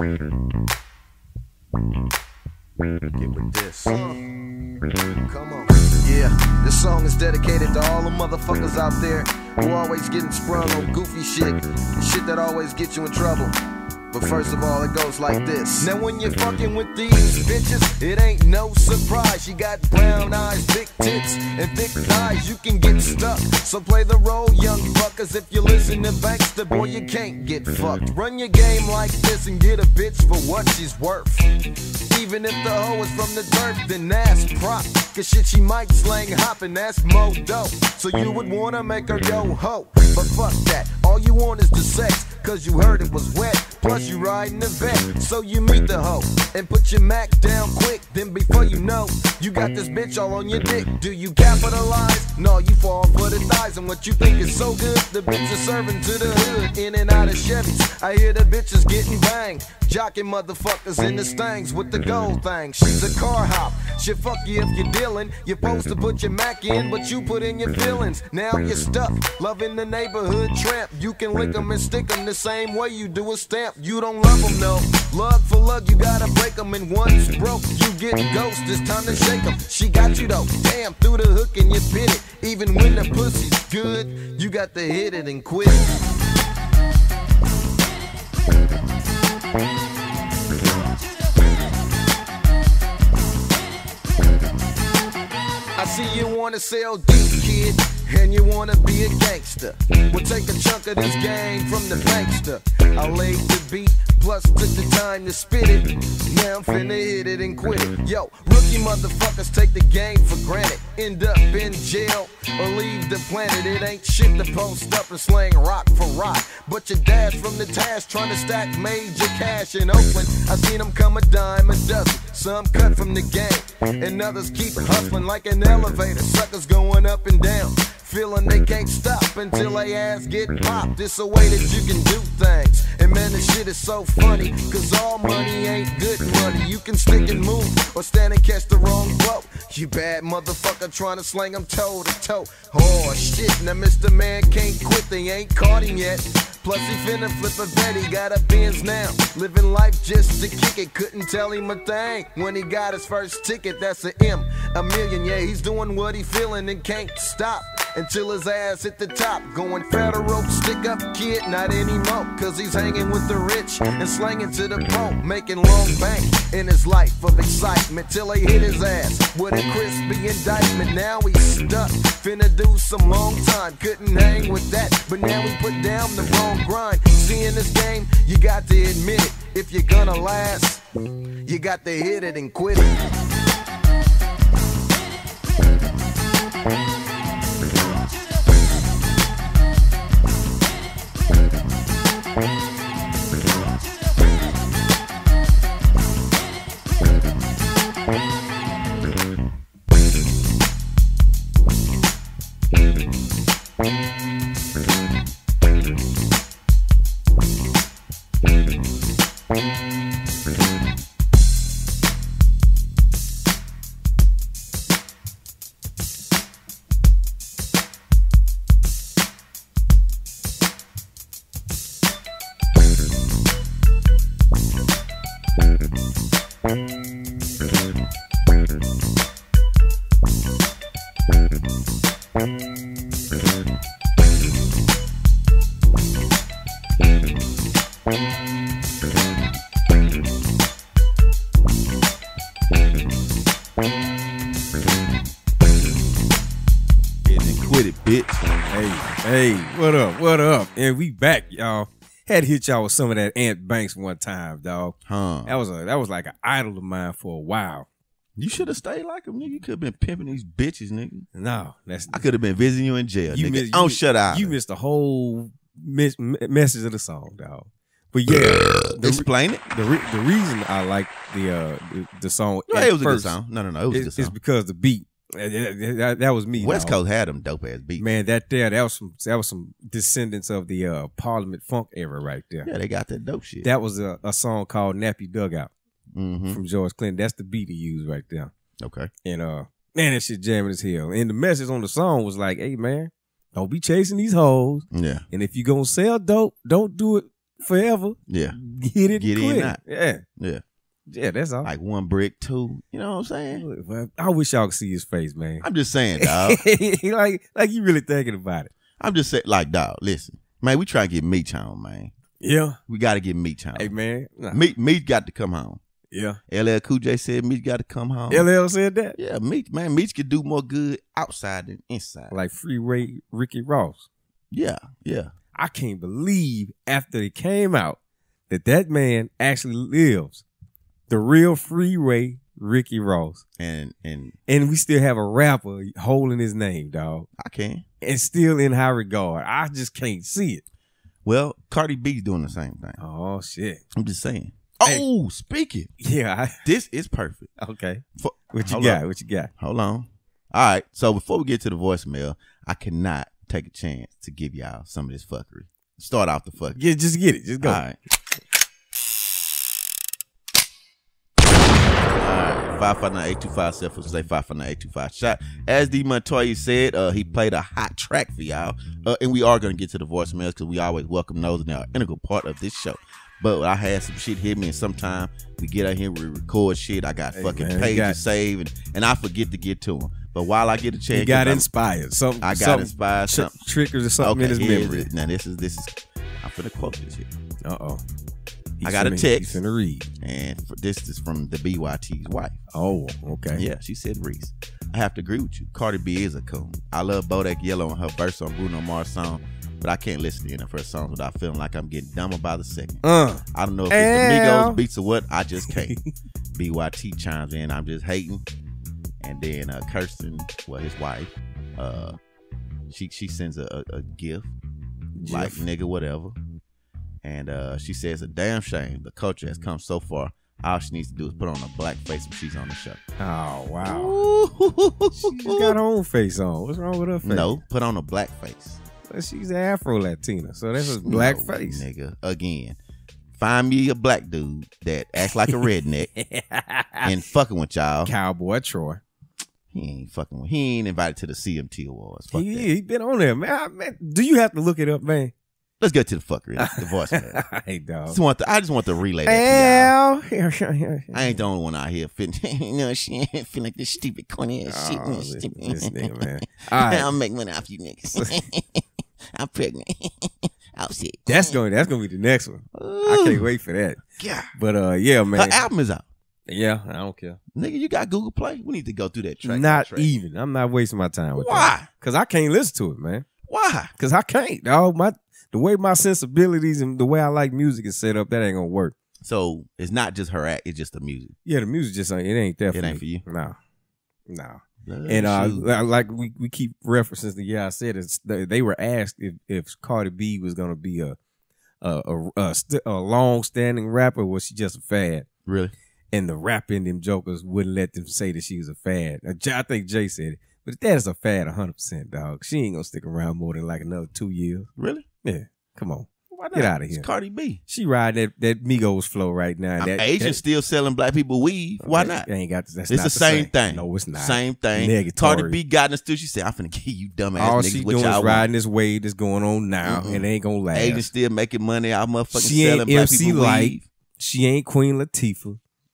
Get with this. Come on. Yeah, this song is dedicated to all the motherfuckers out there who always getting sprung on goofy shit, shit that always gets you in trouble. But first of all, it goes like this. Now when you're fucking with these bitches, it ain't no surprise. She got brown eyes, big tits, and thick thighs. You can get stuck. So play the role, young fuckers. If you listen to Bankster, boy, you can't get fucked. Run your game like this and get a bitch for what she's worth. Even if the hoe is from the dirt, then that's prop. Cause shit, she might slang hop and that's mo dope. So you would wanna make her yo ho. But fuck that, all you want is the sex. Cause you heard it was wet, plus you riding the vet. So you meet the hoe and put your Mac down quick. Then before you know, you got this bitch all on your dick. Do you capitalize? No, you fall for the thighs. And what you think is so good, the bitch is serving to the hood. In and out of Chevys, I hear the bitches getting banged. Jocking motherfuckers in the stangs with the gold thing. She's a car hop, she'll fuck you if you're dealing. You're supposed to put your Mac in, but you put in your feelings. Now you're stuck, loving the neighborhood tramp. You can lick them and stick them the same way you do a stamp. You don't love them, no. Lug for lug, you gotta break them. And once broke, you get ghost. It's time to shake them. She got you though, damn, through the hook and you bit it. Even when the pussy's good, you got to hit it and quit it. I see you wanna sell deep, kid, and you wanna be a gangster. We'll take a chunk of this game from the bankster. I laid the beat, plus took the time to spit it. Now I'm finna hit it and quit it. Yo, rookie motherfuckers take the game for granted. End up in jail or leave the planet. It ain't shit to post up and slang rock for rock. But your dash from the task trying to stack major cash in Oakland. I seen them come a dime a dozen. Some cut from the game, and others keep hustling like an elevator. Suckers going up and down, feeling they can't stop until they ass get popped. It's a way that you can do things. And man, this shit is so funny, cause all money ain't good money. You can stick and move, or stand and catch the wrong boat. You bad motherfucker trying to slang them toe to toe. Oh shit, now Mister Man can't quit, they ain't caught him yet. Plus he finna flip a bet, he got a Benz now. Living life just to kick it, couldn't tell him a thing. When he got his first ticket, that's a M, a million, yeah. He's doing what he feeling and can't stop until his ass hit the top. Going federal, stick up kid, not anymore. Cause he's hanging with the rich and slanging to the poor. Making long bank in his life of excitement till they hit his ass with a crispy indictment. Now he's stuck, finna do some long time. Couldn't hang with that, but now he put down the wrong grind. See, in this game, you got to admit it. If you're gonna last, you got to hit it and quit it. Hey, what up? What up? And we back, y'all. Had to hit y'all with some of that Ant Banks one time, dog. Huh. That was a that was like an idol of mine for a while. You should have stayed like him, nigga. You could have been pimping these bitches, nigga. No, that's I could have been visiting you in jail, you nigga. Missed, Don't you, shut out. You missed the whole mis- message of the song, dog. But yeah, the, explain it. The re- the reason I like the uh the, the song, No, it was first, a good song. No, no, no, it was it, a good song. It's because the beat. That, that, that was me. West dog. Coast had them dope ass beats. Man, that there, that was some that was some descendants of the uh, Parliament Funk era right there. Yeah, they got that dope shit. That was a, a song called Nappy Dugout mm-hmm. from George Clinton. That's the beat he used right there. Okay. And uh, man, that shit jamming as hell. And the message on the song was like, "Hey man, don't be chasing these hoes. Yeah. And if you gonna sell dope, don't do it forever. Yeah. Get it, get quick. in, not. Yeah, yeah, yeah. That's all. Like one brick, two. You know what I'm saying? Well, I wish y'all could see his face, man. I'm just saying, dog. like, like you really thinking about it. I'm just saying, like, dog. Listen, man, we try to get Meech home, man. Yeah, we got to get Meech home. Hey, man, nah. Meech, Meech got to come home. Yeah, L L Cool J said Meech got to come home. L L said that. Yeah, Meech, man, Meech could do more good outside than inside. Like Freeway Ricky Ross. Yeah, yeah. I can't believe after it came out that that man actually lives the real Freeway Ricky Ross. And and and we still have a rapper holding his name, dog. I can. And still in high regard. I just can't see it. Well, Cardi B's doing the same thing. Oh, shit. I'm just saying. Hey. Oh, speaking. Yeah. I, this is perfect. Okay. For, what you got? On. What you got? Hold on. All right. So before we get to the voicemail, I cannot take a chance to give y'all some of this fuckery. Start off the fuckery. Yeah, just get it. Just go. All right. five five nine, eight two five, seven four six, five five nine, eight two five shot. As the Montoyis said, uh, he played a hot track for y'all. Uh, and we are going to get to the voicemails because we always welcome those and they're an integral part of this show. But I had some shit hit me, and sometimes we get out here, we record shit. I got hey, fucking man, pages got, saved, and, and I forget to get to them. But while I get a chance, he got inspired. Something, I got something, inspired. Tr- something. Triggers or something okay, in his memory. Now this is this is. I'm finna quote this here. Uh oh. I got finna, a text. He's finna read. And for, this is from the B Y T's wife. Oh, okay. Yeah, she said, Reese, I have to agree with you. Cardi B is a coon. I love Bodak Yellow and her verse on Bruno Mars' song, but I can't listen to any of her songs without feeling like I'm getting dumber by the second. Uh, I don't know if it's the Migos beats or what. I just can't. B Y T chimes in. I'm just hating. And then uh, Kirsten, well, his wife, uh, she she sends a, a, a gift, Gif. like nigga whatever. And uh, she says, a damn shame. The culture has come so far. All she needs to do is put on a black face when she's on the show. Oh, wow. She's got her own face on. What's wrong with her face? No, put on a black face. Well, she's Afro-Latina, so that's a black no, face. Nigga, again. Find me a black dude that acts like a redneck and fucking with y'all. Cowboy Troy. He ain't fucking with. He ain't invited to the C M T Awards. Fuck he, that. he been on there, man. I, man. Do you have to look it up, man? Let's get to the fuckery. The voicemail. Hey, dog. Just want to, I just want to relay that to y'all. I ain't the only one out here feeling, you know, she feel like this stupid corny ass shit. Oh, this, this nigga, man. All right. I'll make money off you niggas. I'm pregnant. I'll see. That's going. That's going to be the next one. Ooh. I can't wait for that. Yeah. But uh, yeah, man. Her album is out. Yeah, I don't care. Nigga, you got Google Play? We need to go through that track. Not track. even. I'm not wasting my time with Why? that. Why? Because I can't listen to it, man. Why? Because I can't, dog. My the way my sensibilities and the way I like music is set up, that ain't gonna work. So it's not just her act; it's just the music. Yeah, the music just ain't. It ain't that. It for ain't me. for you. No, no. Love and uh, like we, we keep referencing the yeah I said it's, they were asked if, if Cardi B was gonna be a a a, a, st- a long standing rapper, or was she just a fad? Really? And the rapping them jokers wouldn't let them say that she was a fad. I think Jay said it. But that is a fad one hundred percent, dog. She ain't going to stick around more than like another two years. Really? Yeah. Come on. Why not? Get out of here. It's Cardi B. She ride that, that Migos flow right now. That, Asians still selling black people weave. Why not? They ain't got to, that's it's not the same, same thing. No, it's not. Same thing. Negatory. Cardi B got in the studio. She said, I'm finna give you dumbass All niggas she what doing y'all is riding want. this wave that's going on now, mm-hmm. and they ain't going to last. Asians still making money out motherfucking she selling ain't black M C people Light. weave. She ain't Queen Latifah.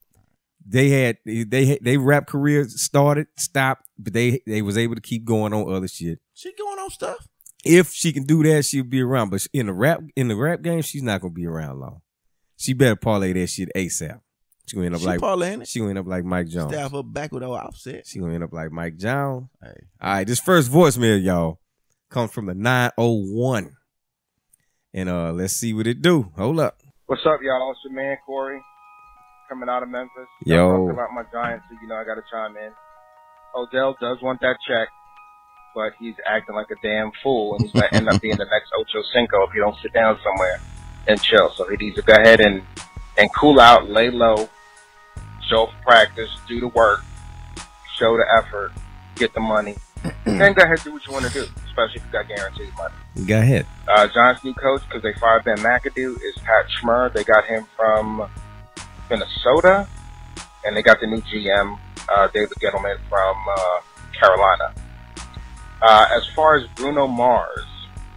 They had they had, they rap career started, stopped, but they they was able to keep going on other shit. She going on stuff. If she can do that, she'll be around. But in the rap in the rap game, she's not gonna be around long. She better parlay that shit ASAP. She gonna end up she like parlaying it. She gonna end up like Mike Jones. Stab her back with her offset. She gonna end up like Mike Jones. Hey. All right, this first voicemail, y'all. Comes from the nine oh one. And uh, let's see what it do. Hold up. What's up, y'all? It's your man, Corey, coming out of Memphis. Yo. I'm talking about my Giants, so you know I got to chime in. Odell does want that check, but he's acting like a damn fool, and he's going to end up being the next Ocho Cinco if you don't sit down somewhere and chill. So he needs to go ahead and, and cool out, lay low, show up for practice, do the work, show the effort, get the money, and go ahead and do what you want to do, especially if you got guaranteed money. Go ahead. Uh, Giants' new coach, because they fired Ben McAdoo, is Pat Schmurr. They got him from Minnesota, and they got the new G M, uh, David Gettleman, from uh, Carolina. Uh, as far as Bruno Mars,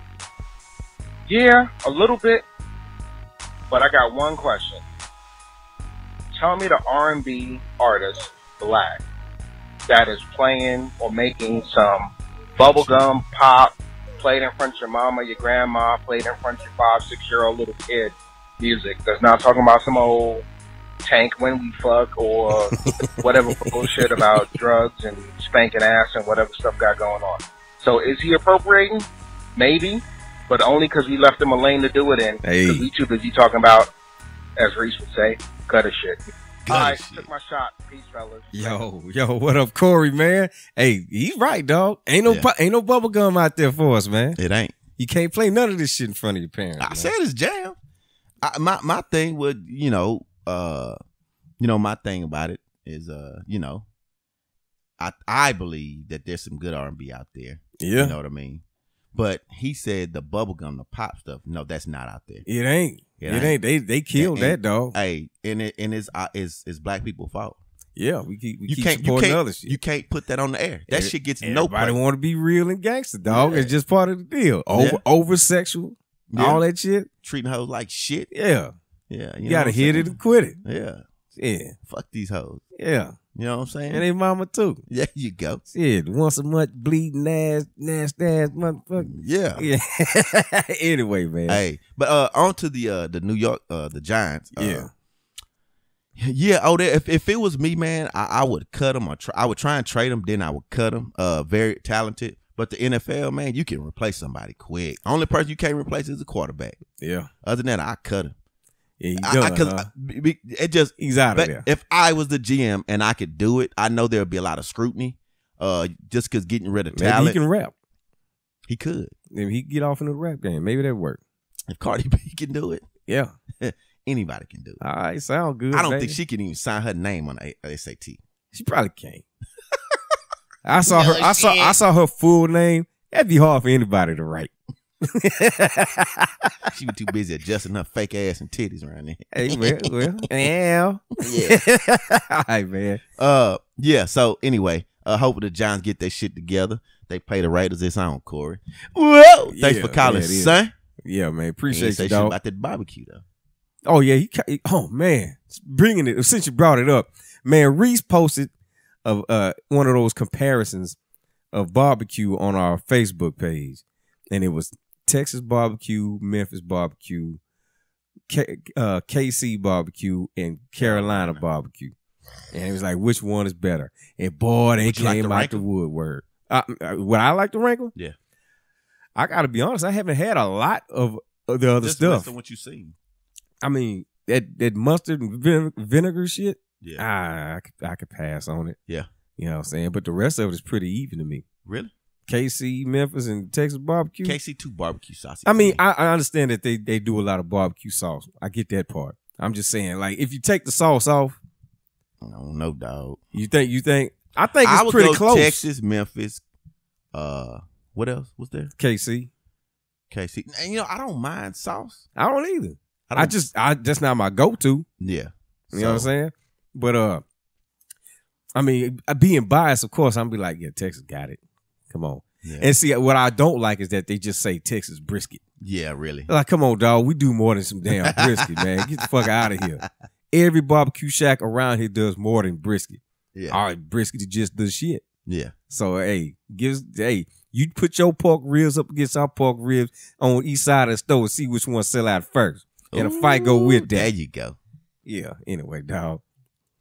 yeah, a little bit, but I got one question. Tell me the R and B artist, black, that is playing or making some bubblegum pop, played in front of your mama, your grandma, played in front of your five, six-year-old little kid music. That's not talking about some old Tank When We Fuck or whatever bullshit about drugs and spanking ass and whatever stuff got going on. So is he appropriating? Maybe, but only because we left him a lane to do it in. Hey. Because we too busy talking about, as Reese would say, gutter shit. Gutter All right, shit. took my shot. Peace, fellas. Yo, yo, what up, Corey, man? Hey, he's right, dog. Ain't no Yeah. bu- ain't no bubble gum out there for us, man. It ain't. You can't play none of this shit in front of your parents. I man. said it's jam. I, my my thing would, you know, uh, you know, my thing about it is, uh, you know, I I believe that there's some good R and B out there. Yeah. You know what I mean? But he said the bubblegum, the pop stuff. No, that's not out there. It ain't. It It, ain't. ain't. They they killed And- that and- dog. Hey, and it and it's uh, it's, it's black people's fault. Yeah, we keep we You keep can't you supporting can't other shit. you can't put that on the air. That Every- shit gets no Everybody play. want to be real and gangster, dog. Yeah. It's just part of the deal. Over Yeah. over sexual, Yeah. all that shit. Treating hoes like shit. Yeah, Yeah, you, know gotta what I'm hit saying? it and quit it. Yeah, Yeah, fuck these hoes. yeah, You know what I'm saying? and they mama too. There you go. Shit, once a month bleeding ass, nasty ass motherfucker. Yeah. Yeah. Anyway, man. Hey, but uh, on to the uh, the New York uh, the Giants. Uh, Yeah. yeah. Oh, there, if if it was me, man, I, I would cut them or try, I would try and trade them. Then I would cut them. Uh, very talented. But the N F L, man, you can replace somebody quick. Only person you can't replace is a quarterback. Yeah. Other than that, I cut him. Yeah, he I, done, I, cause huh? I- be- be- it just He's out of but there. if I was the G M and I could do it, I know there would be a lot of scrutiny. Uh, just because getting rid of Maybe talent, he can rap. he could. Maybe he can get off in the rap game. Maybe that work. If Cardi B can do it, Yeah. anybody can do it. All right, sound good. I don't baby. think she can even sign her name on a S A T. She probably can't. I saw her. I saw. I saw her full name. That'd be hard for anybody to write. She was too busy adjusting her fake ass and titties around there. Hey, well, well, yeah, Yeah. All right, man. Uh, yeah. So anyway, uh, hoping the Giants get their shit together. They play the Raiders this on, Corey. Whoa! Thanks Yeah, for calling, yeah, it is. son. Yeah, man. He Appreciate didn't say you, shit dog. about that barbecue though. Oh yeah, he. ca- Oh man, bringing it. Since you brought it up, man, Reese posted of uh one of those comparisons of barbecue on our Facebook page, and it was Texas barbecue, Memphis barbecue, K, uh, K C barbecue, and Carolina barbecue. And it was like, which one is better? And boy, they Would you like came to out rank the 'em? woodwork. Uh, uh, would I like to rank them? Yeah. I gotta be honest, I haven't had a lot of, of the other Just stuff. based on what you seen. I mean, that that mustard and vine- vinegar shit, Yeah. ah, I could, I could pass on it. Yeah. You know what I'm saying? But the rest of it is pretty even to me. Really? K C, Memphis, and Texas barbecue. K C two barbecue sauce. I mean, I, I understand that they, they do a lot of barbecue sauce. I get that part. I'm just saying, like, if you take the sauce off, I don't know, dog. you think you think I think it's I would pretty go close. Texas, Memphis. Uh, what else was there? K C. K C. And, you know, I don't mind sauce. I don't either. I, I, don't, just I that's not my go to. yeah. You know what I'm saying? But uh, I mean, being biased, of course, I'm be like, yeah, Texas got it. Come on. Yeah. And see, what I don't like is that they just say Texas brisket. Yeah, really. Like, come on, dog. We do more than some damn brisket, man. Get the fuck out of here. Every barbecue shack around here does more than brisket. Yeah. All right, brisket is just the shit. Yeah. So, hey, gives hey, you put your pork ribs up against our pork ribs on each side of the store and see which one sell out first. And a fight go with that. There you go. Yeah. Anyway, dog.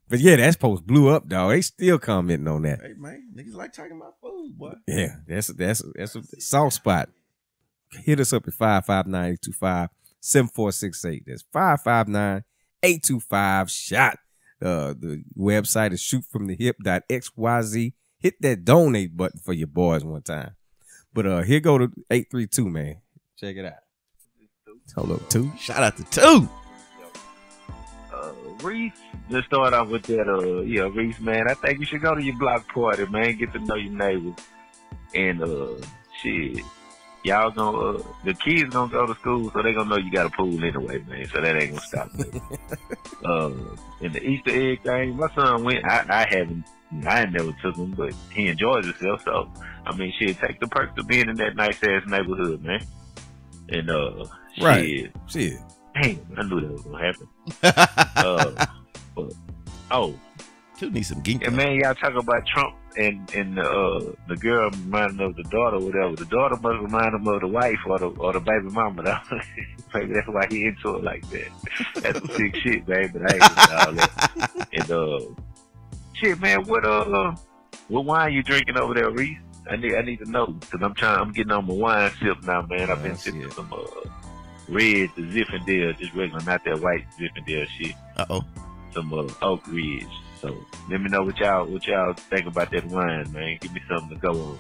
But yeah, that post blew up, dog. They still commenting on that. Hey man, niggas like talking about food, boy. Yeah, that's a, that's a, that's a soft spot. Hit us up at five five nine, eight two five, seven four six eight. That's five five nine, eight two five, shot. Uh, the website is shoot from the hip dot x y z. Hit that donate button for your boys one time. But uh, here go to eight three two, man. Check it out. Hold up, two. Shout out to two. Uh, Reese, let's start off with that. Uh, yeah, Reese, man, I think you should go to your block party, man. Get to know your neighbors. And, uh, shit, y'all gonna, uh, the kids gonna go to school, so they gonna know you got a pool anyway, man. So that ain't gonna stop me. uh, and the Easter egg thing, my son went, I, I haven't, I ain't never took him, but he enjoys himself. So, I mean, shit, take the perks of being in that nice ass neighborhood, man. And, uh, right. shit. Shit. Damn, I knew that was gonna happen. uh, but, oh, two need some geek. And man, y'all talk about Trump and and uh, the girl reminding of the daughter, or whatever. The daughter must remind him of the wife or the or the baby mama. Though. Maybe that's why he into it like that. That's some sick shit, baby. But I ain't into all that. And uh, shit, man, what uh, what wine you drinking over there, Reese? I need I need to know because I'm trying. I'm getting on my wine sip now, man. I've been oh, sipping some uh. Red, the Zinfandel, just regular, not that white Zinfandel shit. Uh oh. Some uh, Oak Ridge. So let me know what y'all what y'all think about that wine, man. Give me something to go on.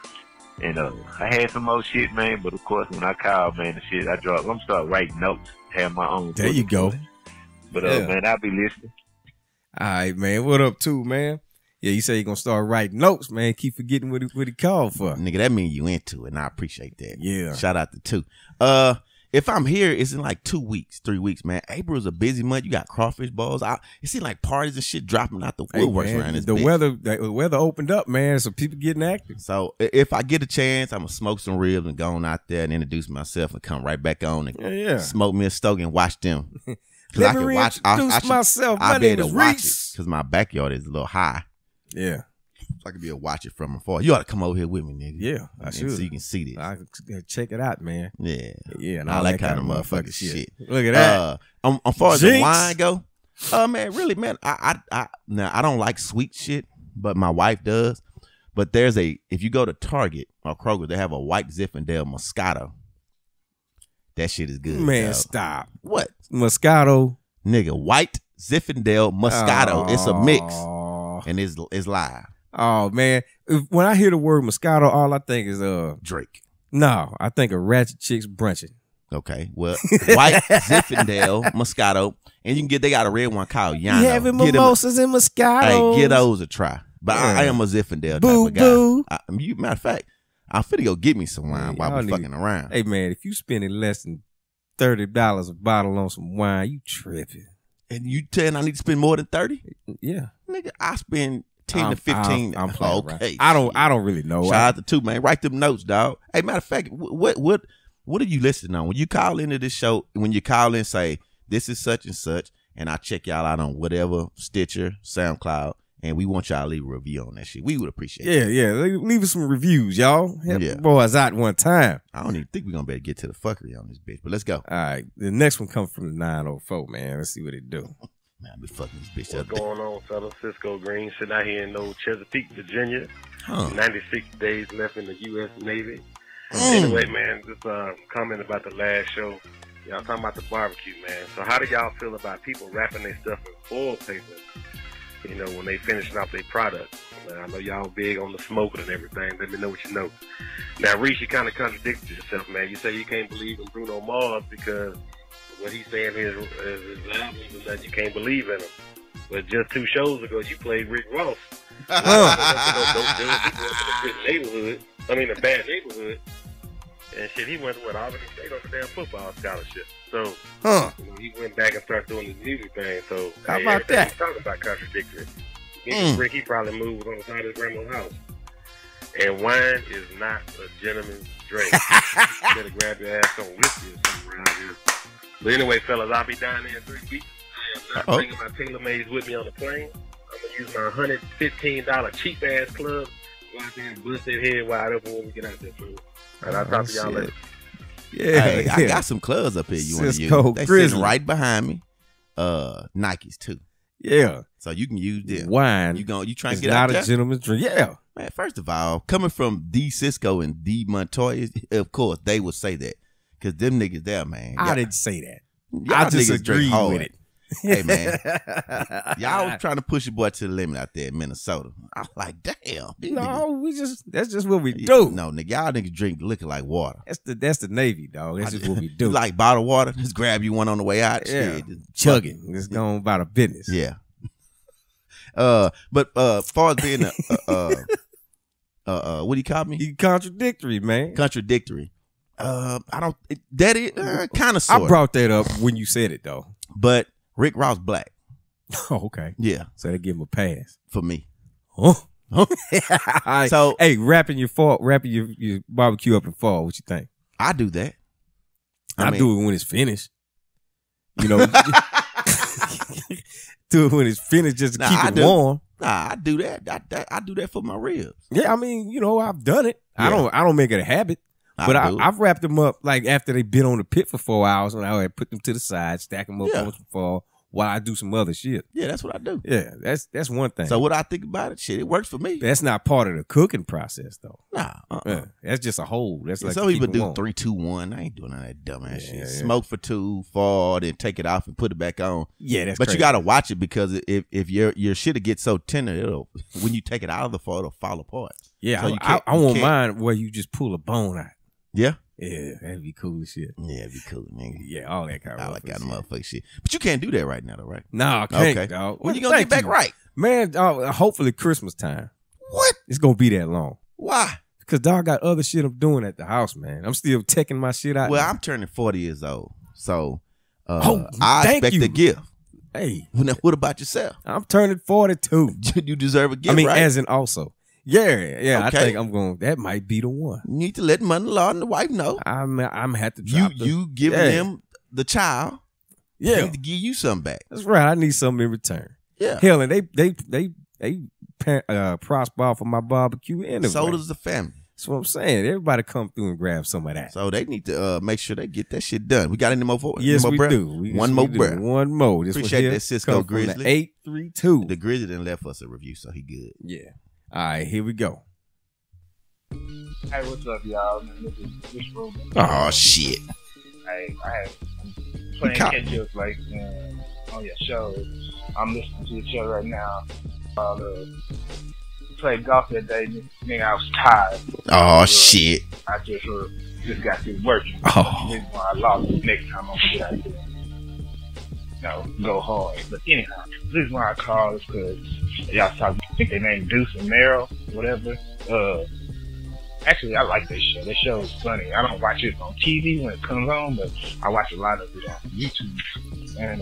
And uh, I had some more shit, man. But of course, when I called, man, the shit I dropped. I'm start writing notes, have my own. There you go. But uh, yeah. man, I'll be listening. All right, man. What up, too, man? Yeah, you say you're gonna start writing notes, man. Keep forgetting what he, what he called for. Nigga, that mean you into it, and I appreciate that. Yeah. Shout out to two. Uh. If I'm here, it's in like two weeks, three weeks, man. April's a busy month. You got crawfish balls. I, it seems like parties and shit dropping out the woodworks hey, around this The bitch. weather, the weather opened up, man. So people getting active. So if I get a chance, I'm gonna smoke some ribs and go on out there and introduce myself and come right back on and yeah, yeah. smoke me a stogie and watch them. Let I me can watch. I, I should, myself. I'll My be name able is to watch Reese. it because my backyard is a little high. Yeah. So I can be able to watch it from afar. You ought to come over here with me, nigga. Yeah, I should. So you can see this. I check it out, man. Yeah, yeah, and all, all that, that kind, kind of of motherfucking shit. shit. Look at that. Uh, um, as far as Jinx. the wine go, uh, man, really, man, I, I, I, now I don't like sweet shit, but my wife does. But there's a, if you go to Target or Kroger, they have a white Zinfandel Moscato. That shit is good. Man, dog. stop. What? Moscato. Nigga, white Zinfandel Moscato. Oh. It's a mix, and it's it's live. Oh man, when I hear the word Moscato, all I think is uh Drake. No, I think of ratchet chicks brunching. Okay, well, white Zinfandel Moscato, and you can get. They got a red one called Yano. You having Get mimosas and Moscatos? Hey, get those a try. But yeah. I, I am a Zinfandel boo, type of guy. Boo. I, you, matter of fact, I'm finna go get me some wine hey, while we need, fucking around. Hey man, if you spending less than thirty dollars a bottle on some wine, you tripping. And you telling I need to spend more than thirty? Yeah, nigga, I spend ten I'm, to fifteen. I'm, I'm playing, okay, right? I don't. I don't really know. Shout I, out to two, man. Write them notes, dog. Hey, matter of fact, what what what are you listening on when you call into this show? When you call in, say this is such and such, and I check y'all out on whatever Stitcher, SoundCloud, and we want y'all to leave a review on that shit. We would appreciate. Yeah, that. yeah. Leave, leave us some reviews, y'all. Help yeah. the boys out one time. I don't even think we're gonna be able to get to the fuckery on this bitch, but let's go. All right, the next one comes from the nine oh four, man. Let's see what it do. Man, I be fucking this bitch. What's going on, fellas? Cisco Green sitting out here in old Chesapeake, Virginia. Huh. ninety-six days left in the U S Navy. Mm. Anyway, man, just uh, comment about the last show. Y'all talking about the barbecue, man. So how do y'all feel about people wrapping their stuff in foil paper, you know, when they finishing off their product? Man, I know y'all big on the smoking and everything. Let me know what you know. Now, Reese, you kind of contradicted yourself, man. You say you can't believe in Bruno Mars because what he's saying his, his, his albums is that you can't believe in him. But just two shows ago, you played Rick Ross. Don't do it. Good neighborhood. I mean, a bad neighborhood. And shit, he went to what, Albany State on the damn football scholarship. So, huh. you know, he went back and started doing his music thing. So, how hey, about that? He's talking about contradictory. Mm. Rick, he probably moved on the side of his grandma's house. And wine is not a gentleman's drink. You better grab your ass some whiskey or something around here. But anyway, fellas, I'll be down there in three weeks. I am not Uh-oh. bringing my TaylorMades with me on the plane. I'm going to use my one hundred fifteen dollars cheap-ass club. Go out there and bust that head wide open when we get out there, fellas. And I'll talk Oh, to y'all shit. later. Yeah, Hey, yeah. I got some clubs up here you want to use. Cisco They Grizzly. sitting right behind me. Uh, Nikes too. Yeah. So you can use this. Wine. You going you trying to It's get not out a there? gentleman's drink. Yeah. Man, first of all, coming from D Cisco and D Montoyis, of course, they would say that. Because them niggas there, man. I y'all- didn't say that. y'all I just niggas drink agreed hard. with it. Hey, man. Y'all was trying to push your boy to the limit out there in Minnesota. I was like, damn. these No, niggas- we just that's just what we do. No, nigga, y'all niggas drink liquor like water. That's the that's the Navy, dog. That's just what we do. You like bottled water? Just grab you one on the way out. Yeah. Shit, just Chugging. Just going about a business. Yeah. Uh, but uh, as far as being a uh, uh, uh, uh, what do you call me? You contradictory, man. Contradictory. Uh, I don't. It, that is uh, kind of. I brought that up when you said it, though. But Rick Ross black. Oh, okay. Yeah. So they give him a pass For me. Huh? Huh? Right. So hey, wrapping your fall, wrapping your, your barbecue up in fall. What you think? I do that. I, mean- do it when it's finished. You know, do it when it's finished just to Nah, keep I it do. warm. Nah, I do that. I, that. I do that for my ribs. Yeah, I mean, you know, I've done it. I Yeah. don't. I don't make it a habit. I But I, do. I've wrapped them up like after they've been on the pit for four hours, and I would put them to the side, stack them up Yeah. on some fall while I do some other shit. Yeah, that's what I do. Yeah, that's that's one thing. So what I think about it, shit, it works for me. That's not part of the cooking process, though. Nah, uh-uh. Yeah, that's just a whole. That's like Some to people keep it do warm. three, two, one. I ain't doing none of that dumbass shit. yeah. Smoke for two, fall, then take it off and put it back on. Yeah, that's But crazy. you gotta watch it because if if your your shit'll get so tender, it'll when you take it out of the fall, it'll fall apart. Yeah, So you I, can't- I, I you want can't- mine where you just pull a bone out. Yeah, Yeah, that'd be cool as shit. yeah, it'd be cool, man. Yeah, all that kind of I like that shit. motherfucking shit. But you can't do that right now, though, right? No, I can't, Okay. dog. When you gonna Thank get back you. right? Man, uh, hopefully Christmas time. What? It's gonna be that long. Why? Because dog got other shit I'm doing at the house, man. I'm still checking my shit out. Well, now. I'm turning forty years old, so uh, Oh, I thank expect you. a gift. Hey, Well, now, what about yourself? I'm turning forty-two. You deserve a gift, I mean, right? as in also. Yeah, yeah. Okay. I think I'm going. That might be the one. You need to let mother-in-law and the wife know. I'm. I'm have to You drop the, you giving yeah. them the child. They Yeah, need to give you something back. that's right. I need something in return. Yeah. Hell, and they they they they pa- uh, prosper off of my barbecue anyway. So does the family. That's what I'm saying. Everybody come through and grab some of that. So they need to uh, make sure they get that shit done. We got any more for Yes, any more we breath? do. We, One yes, more we do. breath. One more. This one Appreciate here that Cisco come from Grizzly. the eight three two. The Grizzly done left us a review, so he good. Yeah. All right, here we go. Hey, what's up, y'all? Man, this is this Ruben. Oh shit. Hey, I have I'm playing Cop. catch up like uh, on your show. I'm listening to your show right now. Uh, uh, played golf that day, nigga. I was tired. Oh Uh, shit. I just uh, just got through working. Oh. This is why I lost. Next time I'm gonna get out there. You know, go hard. But anyhow, this is why I call is because y'all talk. I think they named Deuce and Meryl, whatever. Uh, actually, I like that show. That show is funny. I don't watch it on T V when it comes on, but I watch a lot of it on YouTube. And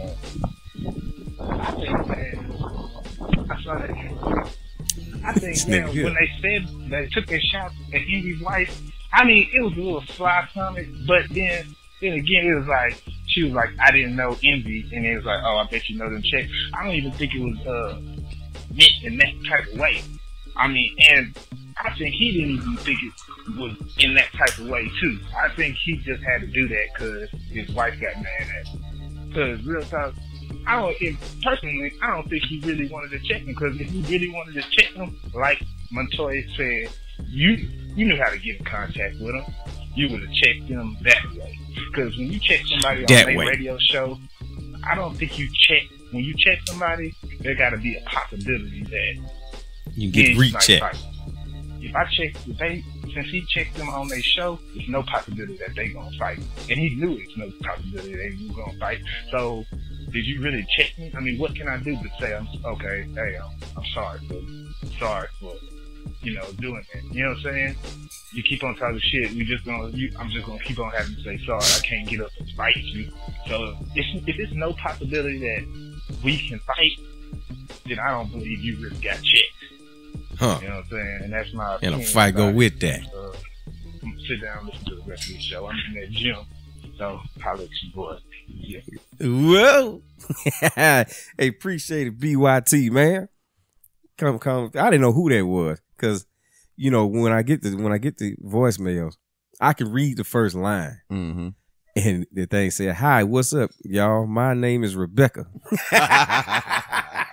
uh, I think, man, I saw that. I think, This man, nigga here. when they said they took their shot at Henry's wife, I mean, it was a little sly comic, but then, then again, it was like, she was like, I didn't know Envy, and it was like, oh, I bet you know them chicks. I don't even think it was uh, meant in that type of way. I mean, and I think he didn't even think it was in that type of way, too. I think he just had to do that because his wife got mad at him. Because real talk, I don't, if, personally, I don't think he really wanted to check him, because if he really wanted to check him, like Montoyis said, you you knew how to get in contact with him. You would have checked him that way. Because when you check somebody That on a way. radio show, I don't think you check, when you check somebody, there got to be a possibility that You yeah, get you might rechecked. fight. If I check, if they, since he checked them on their show, there's no possibility that they gonna fight. And he knew there's no possibility they were gonna fight. So, did you really check me? I mean, what can I do but say, I'm okay, hey, I'm, I'm sorry for, sorry for, you know, doing that. You know what I'm saying? You keep on talking shit, we just gonna, you, I'm just gonna keep on having to say sorry. I can't get up and fight you. So, if, if there's no possibility that we can fight, then I don't believe you really got checked. Huh. You know what I'm saying? And that's my And a opinion fight go about it. with that. Uh, I'm gonna sit down and listen to the rest of the show. I'm in that gym. So, holla at you, boy. Yeah. Whoa. Hey, appreciate it, B Y T, man. Come, come. I didn't know who that was. Cause, you know, when I get the when I get the voicemails, I can read the first line. Mm-hmm. And the thing said, hi, what's up, y'all? My name is Rebecca.